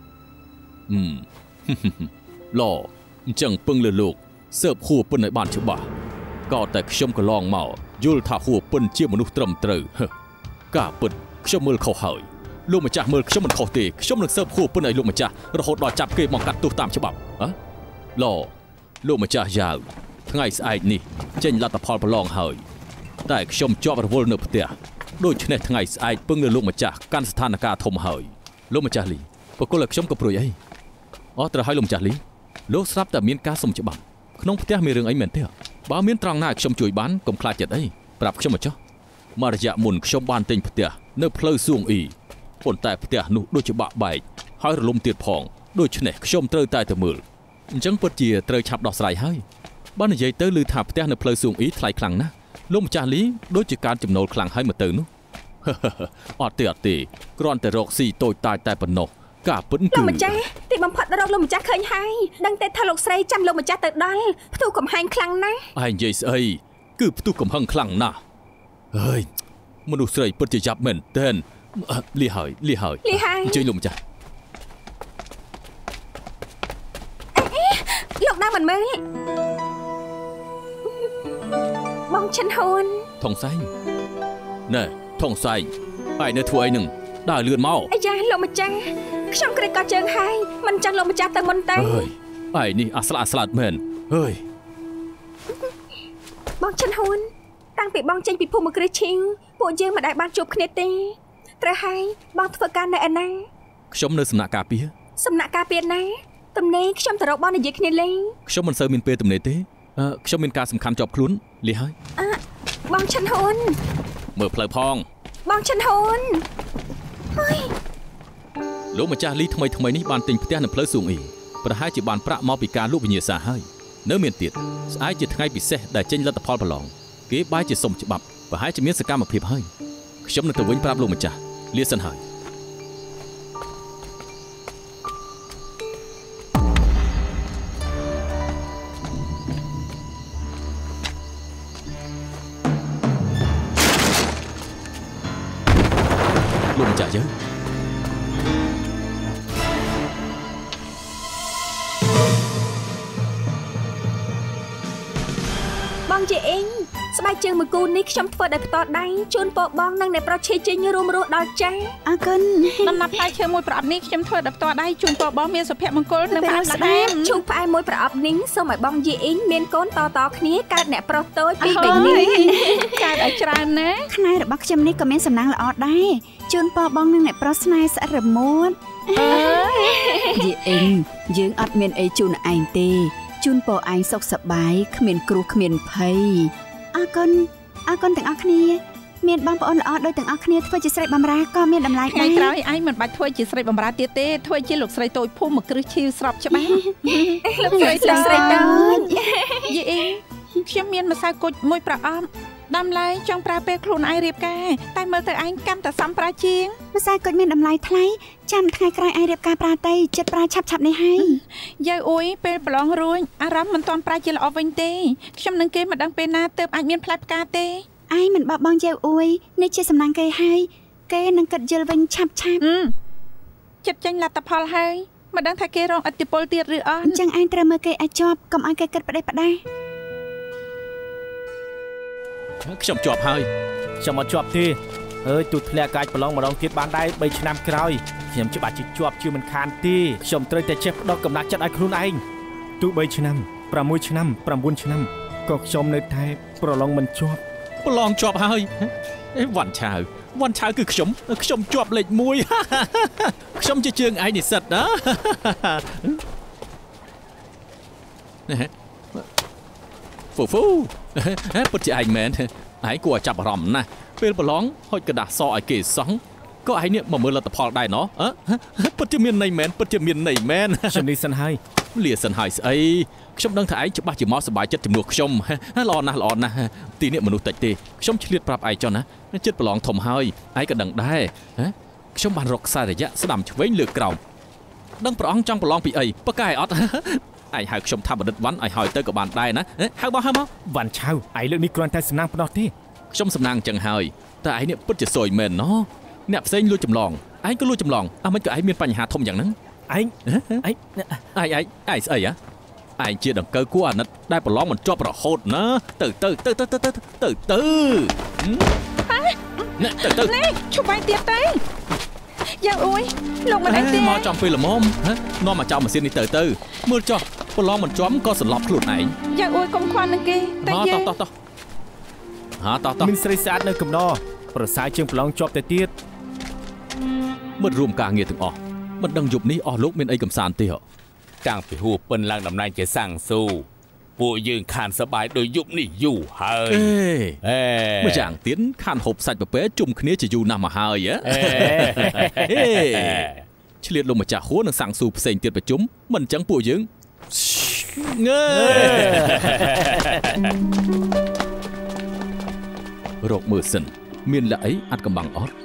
ល្អអញ្ចឹងពឹងលើលោកស៊ើបហួពិនឲ្យបានច្បាស់ក៏តែខ្ញុំក៏ឡងមកយល់ថាហួពិនជាមនុស្សត្រឹមត្រូវការពិតខ្ញុំមើលខុសហើយលោកម្ចាស់មើលខ្ញុំមិនខុសទេខ្ញុំនឹងស៊ើបហួពិនឲ្យលោកម្ចាស់រហូតដល់ចាប់គេមកកាត់ទោសតាមច្បាប់លោកម្ចាស់យ៉ាវថ្ងៃស្អែកនេះចេញលទ្ធផលប្រឡងហើយតែខ្ញុំជាប់រវល់នៅផ្ទះដូច្នេះថ្ងៃស្អែកពឹងលើលោកម្ចាស់កាន់ស្ថានភាពធំហើយលោកម្ចាស់លីបកគលឲ្យខ្ញុំក៏ព្រួយអីត្រូវឲ្យលោកម្ចាស់លីលោកស្រាប់តែមានការសុំច្បាប់ក្នុងផ្ទះមានរឿងអីមែនទេបើមានត្រង់ណាខ្ញុំជួយបានកុំខ្លាចចិត្តអីប្រាប់ខ្ញុំមកចុះមករយៈមុនខ្ញុំបានទិញផ្ទះនៅផ្លូវសួងអ៊ីប៉ុន្តែផ្ទះនោះដូចជាបាក់បែកហើយរលំទៀតផងដូច្នេះខ្ញុំត្រូវតែទៅមើលអញ្ចឹងពិតជាត្រូវឆាប់ដោះស្រាយហើយបើនិយាយទៅឮថាផ្ទះនៅផ្លូវសួងអ៊ីថ្លៃខ្លាំងណាស់លោកម្ចាស់លីដូចជាការចំណូលខ្លាំងហើយមកទៅនោះអត់ទេគ្រាន់តែរកស៊ីតូចតាចតែប៉ុណ្ណោះការពិតគឺលោកម្ចាស់ទីបំផុតរកលោកម្ចាស់ឃើញហើយដឹងតែថាលោកស្រីចាំលោកម្ចាស់ទៅដល់ផ្ទុះកំហែងខ្លាំងណាស់ឯងនិយាយស្អីគឺផ្ទុះកំហឹងខ្លាំងណាស់ហើយមនុស្សស្រីពិតជាយ៉ាប់មែនទែនលីហើយអញ្ជើញលោកម្ចាស់លោកđangមិនមើលបងឈិនហ៊ុនថងសែងណែថងសែងឯនៅធ្វើអីនឹងដើរលឿនមកអាយ៉ាលោកម្ចាស់ខ្ញុំក្រេកក៏ជើងហើយមិនចង់លោកម្ចាស់ទៅមុនទេឯនេះអាស្លាតមែនបងឈិនហ៊ុនតាំងពីបងចេញពីភូមិគ្រឹះឈីងពួកយើងមិនដែលបានជួបគ្នាទេត្រូវហើយបងធ្វើការនៅឯណាខ្ញុំនៅសំណាក់ការពារណាទំនេរខ្ញុំទៅរកបងនិយាយគ្នាលេងខ្ញុំមិនសូវមានពេលទំនេរទេខ្ញុំមានការសំខាន់ជាប់ខ្លួនលីហើយបងឈិនហ៊ុនមើលផ្លូវផងបងឈិនហ៊ុនលោកម្ចាស់លីថ្មីនេះបានទិញផ្ទះនៅផ្លូវសួងអ៊ីប្រហែលជាបានប្រាក់មកពីការលក់វិញ្ញាសាហើយនៅមានទៀតស្អែកជាថ្ងៃពិសេសដែលចេញលទ្ធផលប្រឡងគេបែរជាសុំច្បាប់ប្រហែលជាមានសកម្មភាពហើយខ្ញុំនឹងទៅវិញប្រាប់លោកម្ចាស់លាសិនហើយលោកម្ចាស់យើងបងជាអ៊ីងស្បែកជើងមួយគូនេះខ្ញុំធ្វើដោយផ្ទាល់ដៃជូនពរបងនិងអ្នកប្រុសឈីជិញរួមរស់ដល់ចាស់អរគុណដំណាប់ផ្លែឈើមួយប្រអប់នេះខ្ញុំធ្វើដោយផ្ទាល់ដៃជូនពរបងមានសុភមង្គលនិងបានស្ដាប់ជូនផ្អែមមួយប្រអប់នេះសូមឲ្យបងជាអ៊ីងមានកូនតគ្នាកើតអ្នកប្រុសតូចពីបេនីកើតឲ្យច្រើនណាខ្មែររបស់ខ្ញុំនេះក៏មានសំណាងល្អដែរជូនពរបងនិងអ្នកប្រុសស្នេហ៍ស្អិតរមួតយីអ៊ីងយើងអត់មានអីជូនឯងទេជូនពរឯងសុខសប្បាយគ្មានគ្រោះគ្មានភ័យអរគុណទាំងអស់គ្នាមានបងប្អូនល្អដូចទាំងអស់គ្នាធ្វើជាស្រីបំរើក៏មានតម្លៃដែរថ្ងៃក្រោយឯងមិនបាច់ធ្វើជាស្រីបំរើទៀតទេធ្វើជាលោកស្រីតូចភូមិមកគ្រឹះឈីវស្របច្បាស់លោកស្រីតូចយីអ៊ីងខ្ញុំមានម្សៅគុជមួយប្រអប់ដាំឡើយចង់ប្រើពេលខ្លួនឯងរៀបការតែមើលទៅឯងកម្មតែសំប្រាជាងភាសាគាត់មានតម្លៃថ្លៃចាំថ្ងៃក្រោយឯងរៀបការប្រើទៅចិត្តប្រើឆាប់នេះហើយយាយអ៊ុយពេលប្រឡងរួចអារម្មណ៍មិនទាន់ប្រាជាល្អវិញទេខ្ញុំនឹងគេមិនដឹងពេលណាទើបអាចមានផ្លែផ្កាទេឯងមិនបោះបង់យាយអ៊ុយនេះជាសំណាងគេហើយគេនឹងគិតយល់វិញឆាប់ចិត្តចាញ់លទ្ធផលហើយមិនដឹងថាគេរងឥទ្ធិពលទៀតឬអត់អញ្ចឹងឯងត្រូវមើលគេឲ្យជាប់កុំឲ្យគេគិតផ្ដេសផ្ដាសខ្ញុំជាប់ហើយខ្ញុំអត់ជាប់ទេអើយទូធ្លាក់កាច់ប្រឡងម្ដងទៀតបានដែរ3ឆ្នាំក្រោយខ្ញុំច្បាស់ជាជាប់ជឿមិនខានទេខ្ញុំត្រូវតែចេះផ្ដោតកំណត់ចិត្តឲ្យខ្លួនឯងទោះ3ឆ្នាំ6ឆ្នាំ9ឆ្នាំក៏ខ្ញុំនៅតែប្រឡងមិនជាប់ប្រឡងជាប់ហើយវ៉ាន់ឆាវគឺខ្ញុំជាប់លេខ1ខ្ញុំជាជើងឯងនិស្សិតណាហ្វូពិតជាឯងមែនឯងគួរឲ្យចាប់អារម្មណ៍ណាស់ពេលប្រឡងហុចกระดาษសឲ្យគេសោះក៏ឯងនេះមកមើលលទ្ធផលដែរណោះពិតជាមានន័យមែនខ្ញុំនេះសិនហើយលាសិនហើយស្អីខ្ញុំដឹងថាឯងច្បាស់ជាមកសប្បាយចិត្តជំនួសខ្ញុំល្អណាស់ទីនេះមនុស្សតិចទេខ្ញុំឆ្លៀតប្រាប់ឯងចុះណាចិត្តប្រឡងធំហើយឯងក៏ដឹងដែរខ្ញុំបានរកខ្សែរយៈស្ដាំឆ្វេងលើក្រោមដឹងព្រះអង្គចង់ប្រឡងពីអីប៉កែអត់ឯងហៅខ្ញុំថាបណ្ឌិតវ៉ាន់ឲ្យហើយទៅក៏បានដែរណាហៅមកវ៉ាន់ឆៅឯងលើកនេះគ្រាន់តែសំណាងប៉ុណ្ណោះទេខ្ញុំសំណាងអញ្ចឹងហើយតែឯងនេះពិតជាសួយមែនណោះអ្នកផ្សេងលួចចម្លងឯងក៏លួចចម្លងមិនក៏ឯងមានបញ្ហាធំយ៉ាងហ្នឹងឯងស្អីឯងជាដង្កូវគួរអាណិតដែលប្រឡងមិនជាប់រហូតណាទៅនេះឈប់បាយទៀតទៅយ៉ាងអ៊ុយលោកមិនអីទេមកចំពេលល្មមនាំមកចោលម៉ាស៊ីននេះទៅមើលចុះប្រឡងមិនជាប់ក៏សន្លប់ខ្លួនឯងយ៉ាងអ៊ុយកុំខ្វល់នឹងគេទៅយើងតោះមានស្រីស្អាតនៅកំណរប្រសើរជាងប្រឡងជាប់ទៅទៀតមិត្តរួមការងារទាំងអស់មិនដឹងយប់នេះអស់លោកមានអីកំសាន្តទេតាំងពីហួសពិនឡើងតំណែងជាសាំងស៊ូពួកយើងខានសបាយដោយយប់នេះយូរហើយមួយយ៉ាងទៀតខានហូបសាច់ពពែជុំគ្នាជាយូរណាស់មកហើយឆ្លៀតលោកម្ចាស់ហួរនិងសាំងស៊ូផ្សេងទៀតប្រជុំមិនអញ្ចឹងពួកយើងរកមើលសិនមានលក្ខអីអាចកំបាំងអត់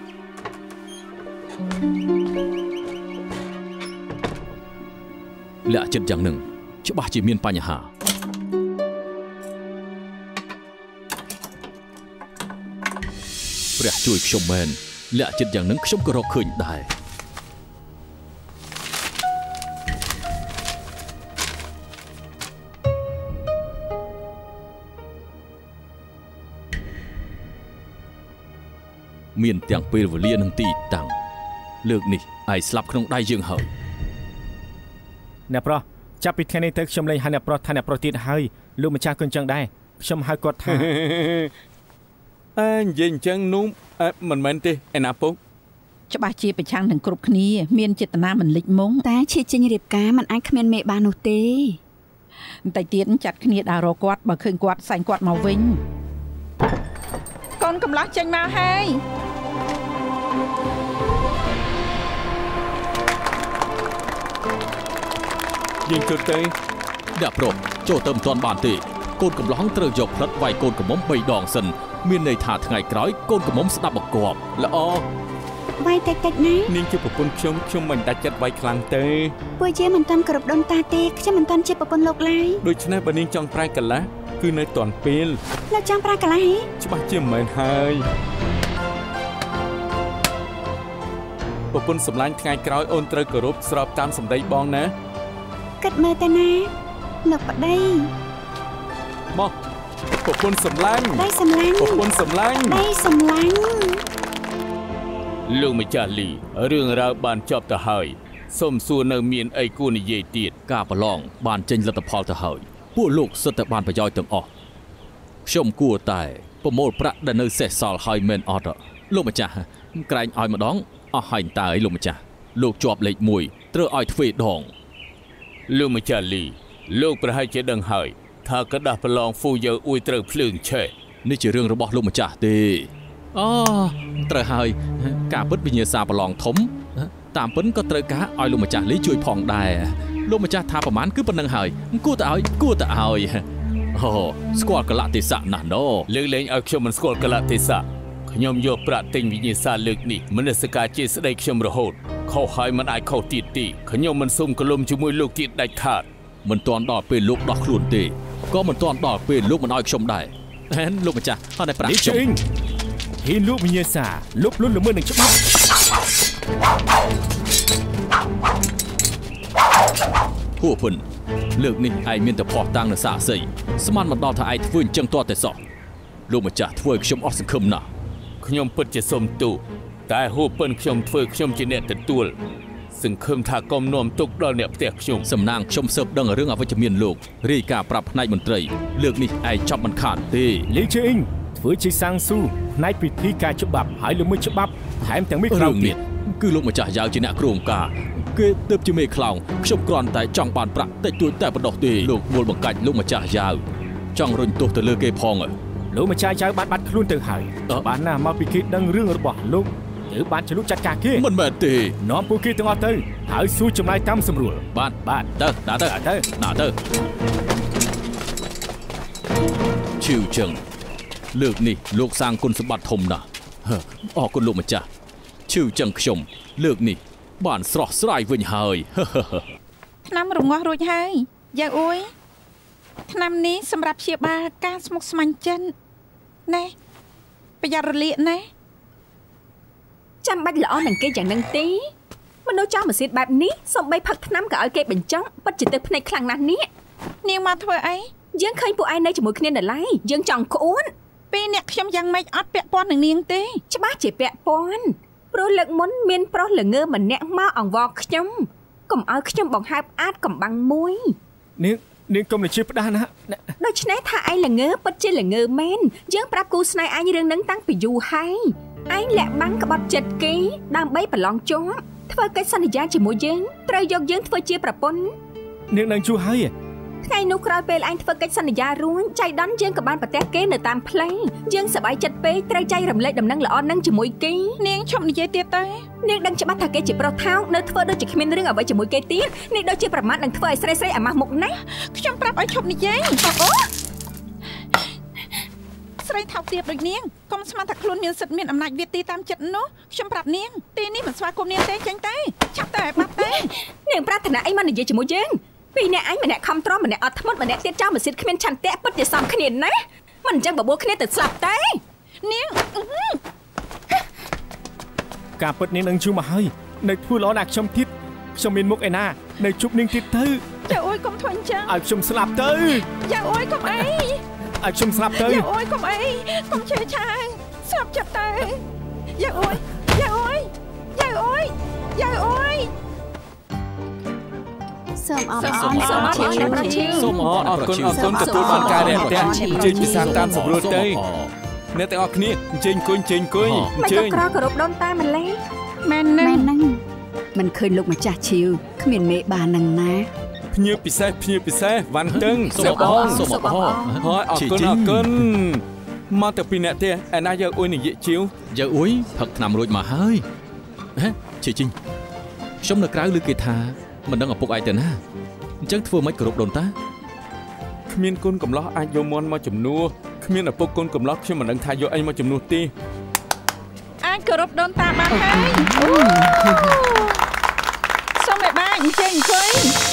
លាក់ចិត្តយ៉ាងនឹងច្បាស់ជាមានបញ្ហាព្រះជួយខ្ញុំមែនលាក់ចិត្តយ៉ាងនឹងខ្ញុំក៏រកឃើញដែរមានទាំងពេលវេលានិងទីតាំងលើកនេះឯងស្លាប់ក្នុងដៃយើងហើយអ្នកប្រុសចាប់ពីថ្ងៃនេះទៅខ្ញុំលែងហៅអ្នកប្រុសថាអ្នកប្រុសទៀតហើយលោកម្ចាស់ក៏អញ្ចឹងដែរខ្ញុំហៅគាត់ថានិយាយអញ្ចឹងនោះមិនមែនទេឯណាពុកច្បាស់ជាប្រឆាំងនឹងគ្រប់គ្នាមានចេតនាមិនលិចមុងតែឈៀចេញរៀបការមិនអាចគ្មានមេបាននោះទេបន្តិចទៀតចាត់គ្នាដើររកគាត់បើឃើញគាត់សែងគាត់មកវិញកូនកំឡោះចេញមកហើយយើងចូលទៅអ្នកប្រុសចូលទៅមិនទាន់បានទេកូនកំឡោះត្រូវយកផ្លិតវាយកូនកំមុំ3ដងសិនមានន័យថាថ្ងៃក្រោយកូនកំមុំស្ដាប់បង្គាប់ល្អវាយតិចណានាងជាប្រពន្ធខ្ញុំមិនដាច់ចិត្តវាយខ្លាំងទេពួកជាមិនទាន់គ្រប់ដូនតាទេខ្ញុំមិនទាន់ជាប្រពន្ធលោកឡើយដូច្នេះបើនាងចង់ប្រែកន្លះគឺនៅទាន់ពេលលោកចង់ប្រែកន្លះច្បាស់ជាមិនមែនហើយប្រពន្ធសម្លាញ់ថ្ងៃក្រោយអូនត្រូវគោរពស្របតាមសម្ដីបងណាគិតមើលទៅណាលោកប្តីមកប្រពន្ធសម្លាញ់ដៃសម្លាញ់ប្រពន្ធសម្លាញ់ដៃសម្លាញ់លោកម្ចាស់លីរឿងរ៉ាវបានចប់ទៅហើយសូមសួរនៅមានអីគួរនិយាយទៀតការប្រឡងបានចេញលទ្ធផលទៅហើយពួកលោកសុទ្ធតែបានប្រយោជន៍ទាំងអស់ខ្ញុំគួរតែប្រមូលប្រាក់ដែលនៅសេសសល់ហើយមែនអត់លោកម្ចាស់ក្រែងឲ្យម្ដងអស់ហើយតើលោកម្ចាស់លោកជាប់លេខ1ត្រូវឲ្យទ្វេដងលោកម្ចាស់លីលោកប្រហែលជាដឹងហើយថាกระดาษប្រឡងហ្វូយើអ៊ុយត្រូវភ្លើងឆេះនេះជារឿងរបស់លោកម្ចាស់ទេអូត្រូវហើយការពិតវិញ្ញាសាប្រឡងធំតាមពិនក៏ត្រូវការឲ្យលោកម្ចាស់លីជួយផងដែរលោកម្ចាស់ថាប្រមាណគឺប៉ុណ្្នឹងហើយគួរតែឲ្យអូស្គាល់កលៈទេសៈណាស់ណូលើកលែងឲ្យខ្ញុំមិនស្គាល់កលៈទេសៈខ្ញុំយកប្រាក់ទិញវិញ្ញាសាលើកនេះមនសិការជាស្ដីខ្ញុំរហូតខុសហើយមិនអាចខុសទៀតទេខ្ញុំមិនសុំកលុំជាមួយលោកទៀតដាច់ខាតមិនទាន់ដល់ពេលលោកដោះខ្លួនទេក៏មិនទាន់ដល់ពេលលោកមិនឲ្យខ្ញុំដែរហេនលោកម្ចាស់អត់តែប្រាក់ខ្ញុំហ៊ានលោកវិញ្ញាសាលុបលុនល្មើសនឹងច្បាប់ហួពុនលើកនេះឯងមានតែផោះតាំងនៅសាកសីស្មានមិនដល់ថាឯងធ្វើអញ្ចឹងទាល់តែសោះលោកម្ចាស់ធ្វើឲ្យខ្ញុំអស់សង្ឃឹមណាស់ខ្ញុំពិតជាសុំទោសតែហួពុនខ្ញុំធ្វើខ្ញុំជាអ្នកទទួលសង្ឃឹមថាកុំនាំទុកដល់អ្នកផ្ទះខ្ញុំសំណាងខ្ញុំស៊ើបដឹងរឿងអវិជ្ជមានលោករាយការណ៍ប្រាប់ផ្នែកមន្ត្រីលើកនេះឯងចាប់មិនខានទេលីជេងធ្វើជាសាំងស៊ូផ្នែកពិធីការច្បាប់ហើយល្មើសច្បាប់ថែមទាំងមេខ្លោងទៀតគឺលោកម្ចាស់យ៉ាវជាអ្នកគ្រោងការគេទើបជាមេខ្លោងខ្ញុំគ្រាន់តែចង់បានប្រាក់តិចតួចតែប៉ុណ្ណោះទេលោកមូលបង្កាច់លោកម្ចាស់យ៉ាវចង់រុញទោសទៅលើគេផងលោកម្ចាស់យ៉ាវបានបាត់ខ្លួនទៅហើយបានណាមកពីគេដឹងរឿងរបស់លោកទើបបានចលុកចាត់ការគេមិនមែនទេនាំពួកគេទាំងអស់ទៅហើយសួរចំណាយកម្មសម្រួលបាទទៅដាក់ទៅឈឺចឹងលើកនេះលោកសាងគុណសម្បត្តិធំណាស់អរគុណលោកម្ចាស់ឈឺចឹងខ្ញុំលើកនេះបានស្រស់ស្រាយវិញហើយឆ្នាំរងាស់រួចហើយយ៉ាវអុយឆ្នាំនេះសម្រាប់ព្យាបាលការស្មុគស្មាញចិនណែប្រយ័ត្នរលាកណែចាំបាច់ល្អនឹងគេយ៉ាងនឹងទេមនុស្សចង់មកសៀតបែបនេះសំបីផឹកថ្នាំក៏ឲ្យគេបញ្ចង់ពិតជាទឹកភ្នែកខ្លាំងណាស់នេះនាងមកធ្វើអីយើងឃើញពួកឯងនៅជាមួយគ្នានៅឡើយយើងចង់ក្អួនពីអ្នកខ្ញុំយ៉ាងម៉េចអត់ពាក់ព័ន្ធនឹងនាងទេច្បាស់ជាពាក់ព័ន្ធព្រោះលើកមុនមានប្រុសល្ងើម្នាក់មកអង្វរខ្ញុំកុំឲ្យខ្ញុំបង្ហើបអាចកំបាំងមួយនាងកុំនិយាយផ្ដាស់ណាដូច្នេះថាឯងល្ងើពិតជាល្ងើមែនយើងប្រាប់គូស្នេហ៍ឯងរឿងនឹងតាំងពីយូរហើយឯងលាក់បាំងក្បត់ចិត្តគេដើម្បីប្រឡងជាប់ធ្វើកិច្ចសន្យាជាមួយយើងត្រូវយកយើងធ្វើជាប្រពន្ធនាងនឹងជួហើយថ្ងៃនោះក្រោយពេលឯងធ្វើកិច្ចសន្យារួចចៃដន្យយើងក៏បានប្រទះគេនៅតាមផ្លូវយើងសប្បាយចិត្តពេកត្រូវចែករំលែកដំណឹងល្អនឹងជាមួយគេនាងឈប់និយាយទៀតទៅនាងដឹងច្បាស់ថាគេជាប្រុសថោកនៅធ្វើដូចជាគ្មានរឿងអ្វីជាមួយគេទៀតនាងដូចជាប្រមាថនឹងធ្វើឲ្យស្រីអាម៉ាស់មុខណាស់ខ្ញុំប្រាប់ឲ្យឈប់និយាយអូស្រីថោកទៀតដូចនាងកុំស្មានថាខ្លួនមានសិទ្ធិមានអំណាចវាទីតាមចិត្តនោះខ្ញុំប្រាប់នាងទីនេះមិនស្វាគមន៍នាងទេចេញទេឆាប់ទៅឲ្យបាត់ទេនាងប្រាថ្នាអីមកនិយាយជាមួយយើងពីអ្នកឯងម្នាក់ខំទ្រាំម្នាក់អត់ធ្មត់ម្នាក់ទៀតចោលមកសិតគ្មានឆន្ទៈពិតជាសំគ្នាណាមិនអញ្ចឹងបបួលគ្នាទៅស្លាប់ទេនាងការពិតនាងនឹងជួមកហើយនៅធ្វើល្អណាស់ខ្ញុំទៀតខ្ញុំមានមុខឯណានៅជប់នាងទៀតទៅយ៉ាអុយកុំធ្វើអញ្ចឹងឲ្យខ្ញុំស្លាប់ទៅយ៉ាអុយកុំអីឲ្យខ្ញុំស្លាប់ទៅយ៉ាអុយកុំអីកុំឆេឆាងស្លាប់ចិត្តទៅយ៉ាអុយយ៉ាអុយយ៉ាអុយយ៉ាអុយសូមអរគុណសូមអរគុណសូមអរគុណទទួលបានការរាក់ទាក់ជិះពិសាតាមសម្រួលទៅអ្នកទាំងអស់គ្នាអញ្ជើញគុញអញ្ជើញគុយអញ្ជើញក្រគោរពដូនតាម្លេះមែនហ្នឹងមិនឃើញលោកម្ចាស់ឈីវគ្មានមេបាននឹងណាភ្ញៀវពិសេសវ៉ាន់តឹងសូមអរហើយអរគុណមកទៅពីអ្នកទេឯណាយើងអ៊ុយនិយាយជីវយើងអ៊ុយផឹកថ្នាំរួចមកហើយជិះខ្ញុំនៅក្រៅឮគេថាមិនដឹងឪពុកឯងទៅណាអញ្ចឹងធ្វើម៉េចគោរពដូនតាគ្មានគុណកំឡោះអាចយកមន់មកជំនួសគ្មានឪពុកគុណកំឡោះខ្ញុំមិនដឹងថាយកអីមកជំនួសទេអាចគោរពដូនតាបានហើយសូមឲ្យបានអញ្ជើញអង្គុយ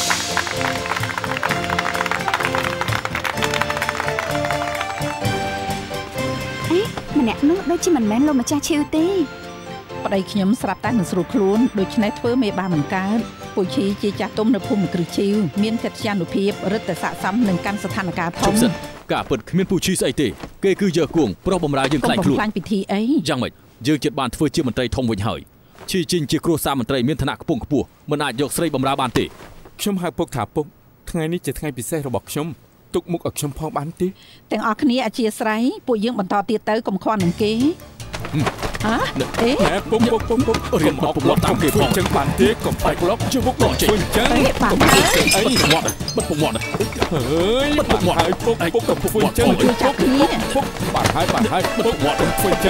ម្នាក់នោះដូចជាមិនមែនលោកម្ចាស់ឈីវទេប្តីខ្ញុំស្រាប់តែនឹងស្រួលខ្លួនដូច្នេះធ្វើមេបាមិនកើតពូឈីជាចាស់ទុំនៅភូមិគ្រឹះជីវមានចិត្តជានុភាពរឹតតែស័ក្តិសមនឹងកាន់ស្ថានភាពធំការពិតគ្មានពូឈីស្អីទេគេគឺយើគួងប្រុសបំរើយើងខ្លាញ់ខ្លួនខ្លាញ់ពិធីអីយ៉ាងម៉េចយើងជិតបានធ្វើជាមន្ត្រីធំវិញហើយឈីជីងជាគ្រួសារមន្ត្រីមានឋានៈខ្ពង់ខ្ពស់មិនអាចយកស្រីបំរើបានទេខ្ញុំហៅពុកថាពុកថ្ងៃនេះជាថ្ងៃពិសេសរបស់ខ្ញុំទុកមុខឲ្យខ្ញុំផងបានទេទាំងអស់គ្នាអធិស្ឋានពួកយើងបន្តទៀតទៅកុំខ្វល់នឹងគេហ៎អេពុករៀនមកពុកតាមគេផងចឹងបានទេកុំបាច់ប្លុកជួយពុកជួយចឹងបាត់អីបិទពុកមាត់ហើយបិទពុកមាត់ហើយពុកកុំធ្វើចឹងពុកបាត់ហើយពុកមាត់កុំធ្វើចឹង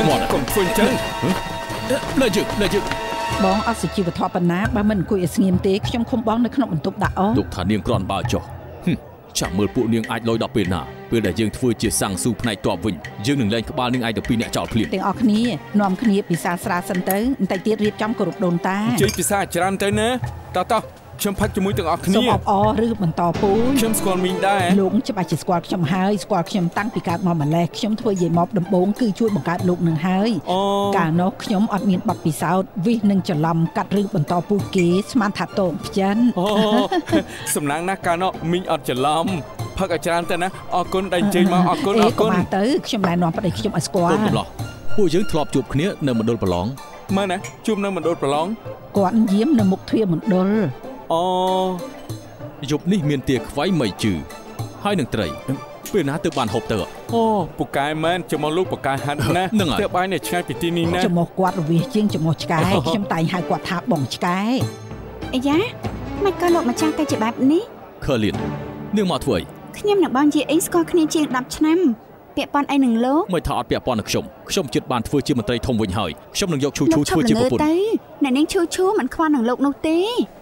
លើជឹកបងអត់សុជីវធម៌ប៉ុណ្ណាបើមិនអង្គុយឲ្យស្ងៀមទេខ្ញុំឃុំបងនៅក្នុងបន្ទប់ដាក់អូទុកថានាងគ្រាន់បើចុះចាំមើលពួកនាងអាចលយដល់ពេលណាពេលដែលយើងធ្វើជាសាំងស៊ូផ្នែកតបវិញយើងនឹងលែងក្បាលនឹងឯងទៅពីអ្នកចោលភ្លាមទាំងអស់គ្នានាំគ្នាពិសាស្រាសិនទៅបន្តិចទៀតរៀបចំគោរពដូនតាជួយពិសាច្រើនទៅណាតោះខ្ញុំផឹកជាមួយទាំងអស់គ្នាសូមអបអរឬបន្តពូជខ្ញុំស្គាល់មីងដែរលោកច្បាស់ជាស្គាល់ខ្ញុំហើយស្គាល់ខ្ញុំតាំងពីកើតមកម្លេះខ្ញុំធ្វើយាយមកដំបូងគឺជួយបង្កើតលោកនឹងហើយកាលនោះខ្ញុំអត់មានបទពិសោធន៍វិសនឹងច្រឡំកាត់ឬបន្តពូជគេស្មានថាតោងផ្ចិនសំណាងណាស់កាលនោះមីងអត់ច្រឡំផឹកឲ្យច្រើនទៅណាអរគុណដែលអញ្ជើញមកអរគុណមកទៅខ្ញុំណែនាំប្តីខ្ញុំឲ្យស្គាល់កំឡោះពួកយើងធ្លាប់ជួបគ្នានៅមណ្ឌលប្រឡងមើលណាជួបនៅមណ្ឌលប្រឡងគាត់យាមនៅមុខទ្វារមណ្ឌលអូយប់នេះមានទាខ្វៃមីជឺហើយនឹងត្រីពេលណាទៅបានហូបទៅអូពូកែមែនចំមកលោកពូកែហាត់ណាទៅបាយនេះឆ្ងាយពីទីនេះណាចំមកគាត់រវាសជាងចំមកឆ្កែខ្ញុំតែងហៅគាត់ថាបងឆ្កែអាយ៉ាមិនក៏លោកម្ចាស់ទៅជាបែបនេះខឺលៀននាងមកធ្វើអីខ្ញុំនឹងបងជាអីស្គាល់គ្នាជាង10ឆ្នាំពាក់ព័ន្ធអីនឹងលោកមិនថាអត់ពាក់ព័ន្ធនឹងខ្ញុំជិតបានធ្វើជាមន្ត្រីធំវិញហើយខ្ញុំនឹងយកឈូធ្វើជាប្រពន្ធទៅអ្នកនាងឈូមិនខ្វល់នឹងលោកនោះទេ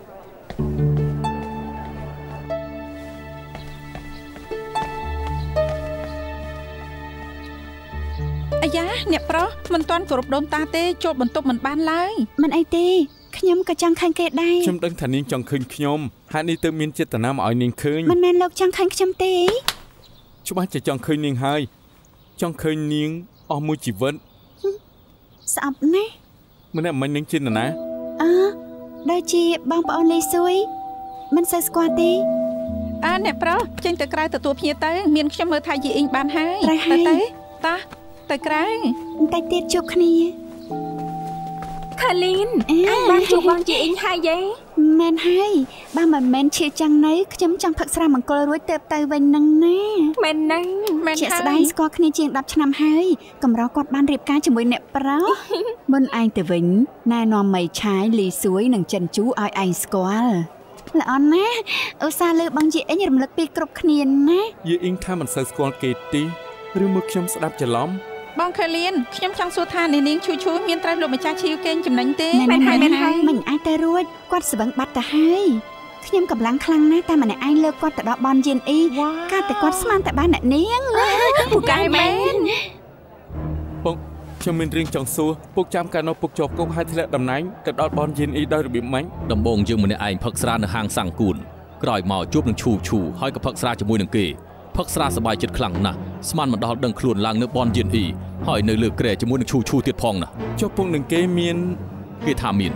អាយ៉ាអ្នកប្រុសមិនទាន់គោរពដូនតាទេចូលបន្ទប់មិនបានឡើយមិនអីទេខ្ញុំក៏ចង់ឃើញគេដែរខ្ញុំដឹងថានាងចង់ឃើញខ្ញុំហេតុនេះទើបមានចេតនាមកឲ្យនាងឃើញមិនមែនលោកចង់ឃើញខ្ញុំទេច្បាស់ជាចង់ឃើញនាងហើយចង់ឃើញនាងអស់មួយជីវិតស្អប់ណាស់ម្នាក់មិននឹងជាណាដូចជាបងប្អូនលីស៊ុយមិនសូវស្គាល់ទេអ្នកប្រុសចេញទៅក្រៅទទួលភ្ញៀវទៅមានខ្ញុំមើលថាយីអ៊ីងបានហើយតោះទៅក្រៅបន្តិចទៀតជួបគ្នាខាលីនអញបានជួបបងជីអ៊ីងហើយយេមែនហើយបើមិនមែនឈៀចឹងនៅខ្ញុំចង់ផឹកស្រាមង្គលរួចទៅវិញនឹងណាមែនហ្នឹងមែនហើយជាស្ដាយស្គាល់គ្នាជាង10ឆ្នាំហើយកម្រគាត់បានរៀបការជាមួយអ្នកប្រុសមុនឯងទៅវិញណែនាំមីឆាយលីស៊ួយនិងចិនជូឲ្យឯងស្គាល់ល្អណាស់ឧស្សាហ៍លើបងជីអ៊ីងរំលឹកពីគ្រប់គ្នាណាយីអ៊ីងថាមិនសូវស្គាល់គេទីឬមកខ្ញុំស្ដាប់ច្រឡំបងខេលៀនខ្ញុំចង់សួរថានាងឈូមានត្រូវលោកម្ចាស់ឈីវកេងចំណេញទេមែនហើយមិនអាចទៅរួចគាត់ស្វឹងបាត់ទៅហើយខ្ញុំកម្លាំងខ្លាំងណាស់តែម្នាក់ឯងលើកគាត់ទៅដល់បនយៀនអ៊ីកាលតែគាត់ស្មានតែបានអ្នកនាងពូកែមែនបងខ្ញុំមានរឿងចង់សួរពុកចាំកាលនោះពុកជាប់គុកហើយធ្លាក់តំណែងទៅដល់បនយៀនអ៊ីដោយរបៀបម៉េចដំបូងយើងម្នាក់ឯងផឹកស្រានៅហាងសាំងគូនក្រោយមកជួបនឹងឈូហើយក៏ផឹកស្រាជាមួយនឹងគេផឹកស្រាសบายចិត្តខ្លាំងណាស់ស្មានមិនដល់ដឹងខ្លួនឡើងនៅបនយៀនអ៊ីហើយនៅលើក្រែជាមួយនឹងឈូទៀតផងណាចុះពុកនឹងគេមានគេថាមាន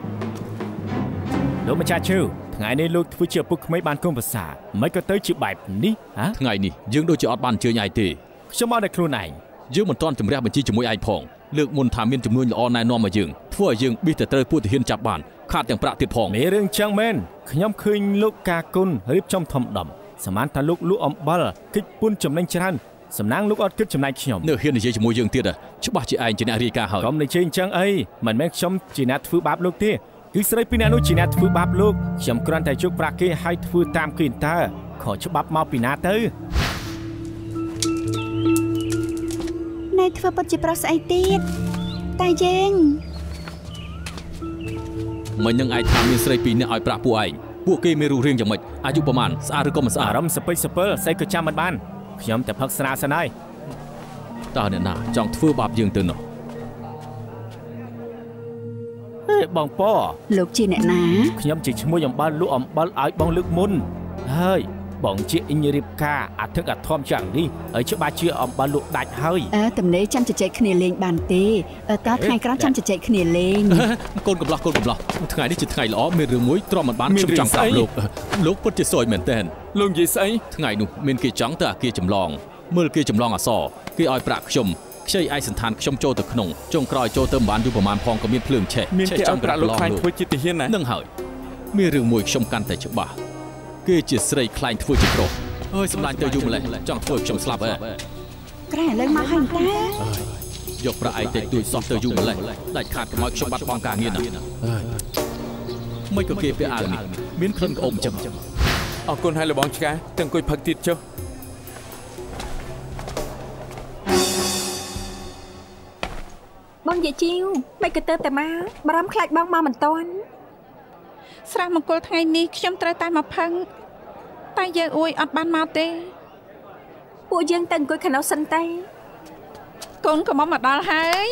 លោកម្ចាស់ឈូថ្ងៃនេះលោកធ្វើជាឪពុកក្មេងបានកូនប្រសាមិនក៏ទៅជាបែបនេះថ្ងៃនេះយើងដូចជាអត់បានអញ្ជើញឯងទេខ្ញុំមកតែខ្លួនឯងយើងមិនទាន់ជំរះបញ្ជីជាមួយឯងផងលើកមុនថាមានជំនួយល្អណែនាំមកយើងធ្វើឲ្យយើងប៊ីសតែត្រូវពួកទាហានចាប់បានខាតទាំងប្រាក់ទៀតផងមានរឿងចឹងមែនខ្ញុំឃើញលោកកាគុណរៀបចំធំដុំសមានថាលោកលក់អំបិលគិតពុនចំណេញច្រើនសំណាងលោកអត់គិតចំណែកខ្ញុំនៅហ៊ាននិយាយជាមួយយើងទៀតច្បាស់ជាឯងជាអ្នករាយការណ៍ហើយកុំនិយាយអញ្ចឹងអីមិនមែនខ្ញុំជាអ្នកធ្វើបាបលោកទេគឺស្រីពីរនាក់នោះជាអ្នកធ្វើបាបលោកខ្ញុំគ្រាន់តែជោគប្រាក់គេឲ្យធ្វើតាមគេតើខុសច្បាប់មកពីណាទៅណែធ្វើពិតជាប្រុសស្អីទៀតតែយើងមិននឹងឯងថាមានស្រីពីរនាក់ឲ្យប្រាក់ពួកឯងពួកគេមានរូបរាងយ៉ាងម៉េចអាយុប្រមាណស្អាតឬក៏មិនស្អាតអារម្មណ៍សពិចសពិលស្អីក៏ចាំមិនបានខ្ញុំតែផឹកស្រាសិនហើយតើអ្នកណាចង់ធ្វើបាបយើងទៅនោះបងប៉លោកជាអ្នកណាខ្ញុំជាឈ្មោះអំបិលលក់អំបិលឲ្យបងលើកមុនហើយបងជាអ៊ីងរៀបការអាធឹកអាធំយ៉ាងនេះហើយច្បាស់ជាអំបិលលក់ដាច់ហើយតំណេចាំជជែកគ្នាលេងបានទេតើថ្ងៃក្រោយចាំជជែកគ្នាលេងកូនកំឡោះថ្ងៃនេះជាថ្ងៃល្អមានរឿងមួយទ្រាំមិនបានខ្ញុំចង់ប្រាប់លោកពិតជាសួយមែនតើលោកនិយាយស្អីថ្ងៃនោះមានគេចង់ទៅអាគារចម្លងមើលគេចម្លងអសគេឲ្យប្រាក់ខ្ញុំខ្ចីឯកសន្តានខ្ញុំចូលទៅក្នុងចុងក្រោយចូលទៅមិនបានយូរប្រហែលផងក៏មានភ្លើងឆេះចាំប្រាក់លោកខ្លាញ់ធ្វើជាទាហានណានឹងហើយមានរឿងមួយខ្ញុំកាន់តែច្បាស់គេជាស្រីខ្លាញ់ធ្វើជាប្រុសអើយសម្លាញ់ទៅយូរម្លេះចង់ធ្វើខ្ញុំស្លាប់ហ៎ក្រែលើមកហើយតើយកប្រាក់ឯងតិចតួចសោះទៅយូរម្លេះដាច់ខាតកុំឲ្យខ្ញុំបាត់បង់ការងារណាមិនក៏គេពាក់អាវនេះមានក្លិនក្អមចឹងអរគុណហើយលោកបងឆ្កាទៅអង្គុយផឹកទៀតចុះបងយាយជីវមិនក៏ទៅតែមកបារម្ភខ្លាចបងមកមិនតាន់ស្រាមង្គលថ្ងៃនេះខ្ញុំត្រូវតែមកផឹងតែយើងអួយអត់បានមកទេពួកយើងទៅអង្គុយខាងនោះសិនទេកូនក៏មកដល់ហើយ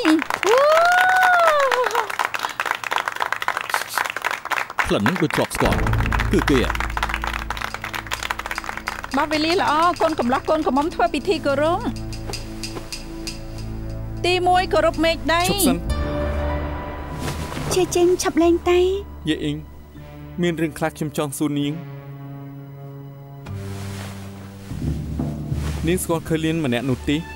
ក្លិននឹងដូចធ្លាប់ស្គាល់គឺគេបាទវេលាល្អកូនកំឡោះកូនកំមុំធ្វើពិធីគោរពទី1គោរពមេឃដីឈប់សិនជាចេញឆាប់លេងតែយាយអ៊ីងមានរឿងខ្លះខ្ញុំចង់សួរនាងស្គាល់ឃើលៀនម្នាក់នោះទេ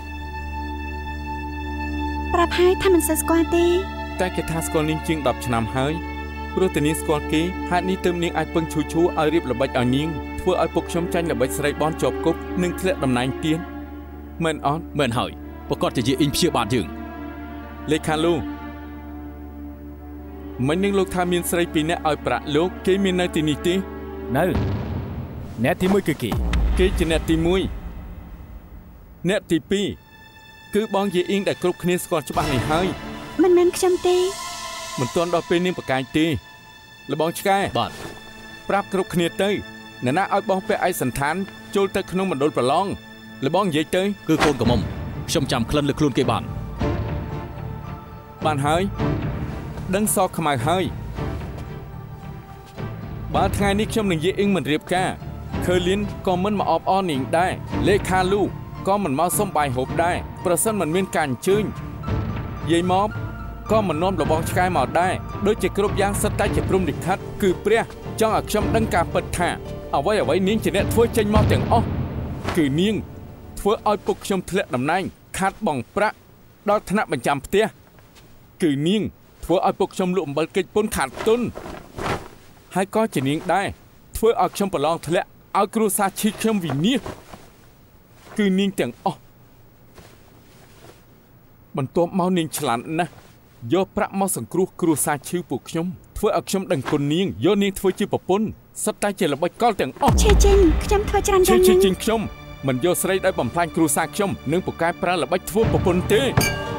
ប្រាប់ហើយថាមិនសូវស្គាល់ទេតែគេថាស្គាល់នាងជាង10ឆ្នាំហើយព្រោះតែនាងស្គាល់គេហេតុនេះទើបនាងអាចពឹងឈូឲ្យរៀបល្បិចឲ្យនាងធ្វើឲ្យពុកខ្ញុំចាញ់ល្បិចស្រីបនជាប់គុកនិងធ្លាក់តំណែងទៀតមែនអត់មែនហើយប្រកាសជាយាយអ៊ីងព្យាបាទយើងលេខាលូមិននឹងលោកថាមានស្រី2នាក់ឲ្យប្រាក់លោកគេមាននៅទីនេះទេនៅអ្នកទី1គឺគេជាអ្នកទី1អ្នកទី2គឺបងយាយអ៊ីងដែលគ្រប់គ្នាស្គាល់ច្បាស់នេះហើយមិនមែនខ្ញុំទេមិនទាន់ដល់ពេលនាងប្រកាយទេលបងឆ្កែបាទប្រាប់គ្រប់គ្នាទៅអ្នកណាឲ្យបងពាក់ឯកសន្តានចូលទៅក្នុងមណ្ឌលប្រឡងលបងនិយាយទៅគឺកូនកំមុំខ្ញុំចាំក្លិនលើខ្លួនគេបានហើយដឹងសខ្មៅហើយបើថ្ងៃនេះខ្ញុំនឹងយាយអ៊ីងមិនរៀបការឃើលៀនក៏មិនមកអបអរនាងដែរលេខាលូក៏មិនមកសុំបាយហូបដែរប្រសិនមិនមានការអញ្ជើញយាយមកក៏មិននាំលបងឆ្កែមកដែរដូចជាគ្រប់យ៉ាងសិតតែជាព្រំលិខិតគឺព្រះចង់ឲ្យខ្ញុំដឹងការពិតថាអ្វីនាងជាអ្នកធ្វើចេញមកទាំងអស់គឺនាងធ្វើឲ្យពុកខ្ញុំធ្លាក់តំណែងខាត់បងប្រាក់ដល់ថ្នាក់បញ្ចាំផ្ទះគឺនាងធ្វើឲ្យពុកខ្ញុំលក់អំបិលកិច្ចពន្ធខាត់ទុនហើយក៏ជានាងដែរធ្វើឲ្យខ្ញុំប្រឡងធ្លាក់ឲ្យគ្រួសារឈីខ្ញុំវិនាសគឺនាងទាំងអស់បន្ទាប់មកនាងឆ្លាតណាស់យកប្រាក់មកសង្គ្រោះគ្រួសារឈឺពួកខ្ញុំធ្វើឲ្យខ្ញុំដឹងគុណនាងយកនាងធ្វើជាប្រពន្ធសិតតែជាល្បិចកលទាំងអស់ឆេចេញខ្ញុំធ្វើច្រើនយ៉ាងនេះឆេចេញខ្ញុំមិនយកស្រីដោយបំផ្លាញគ្រួសារខ្ញុំនឹងពូកែប្រើល្បិចធ្វើប្រពន្ធទេ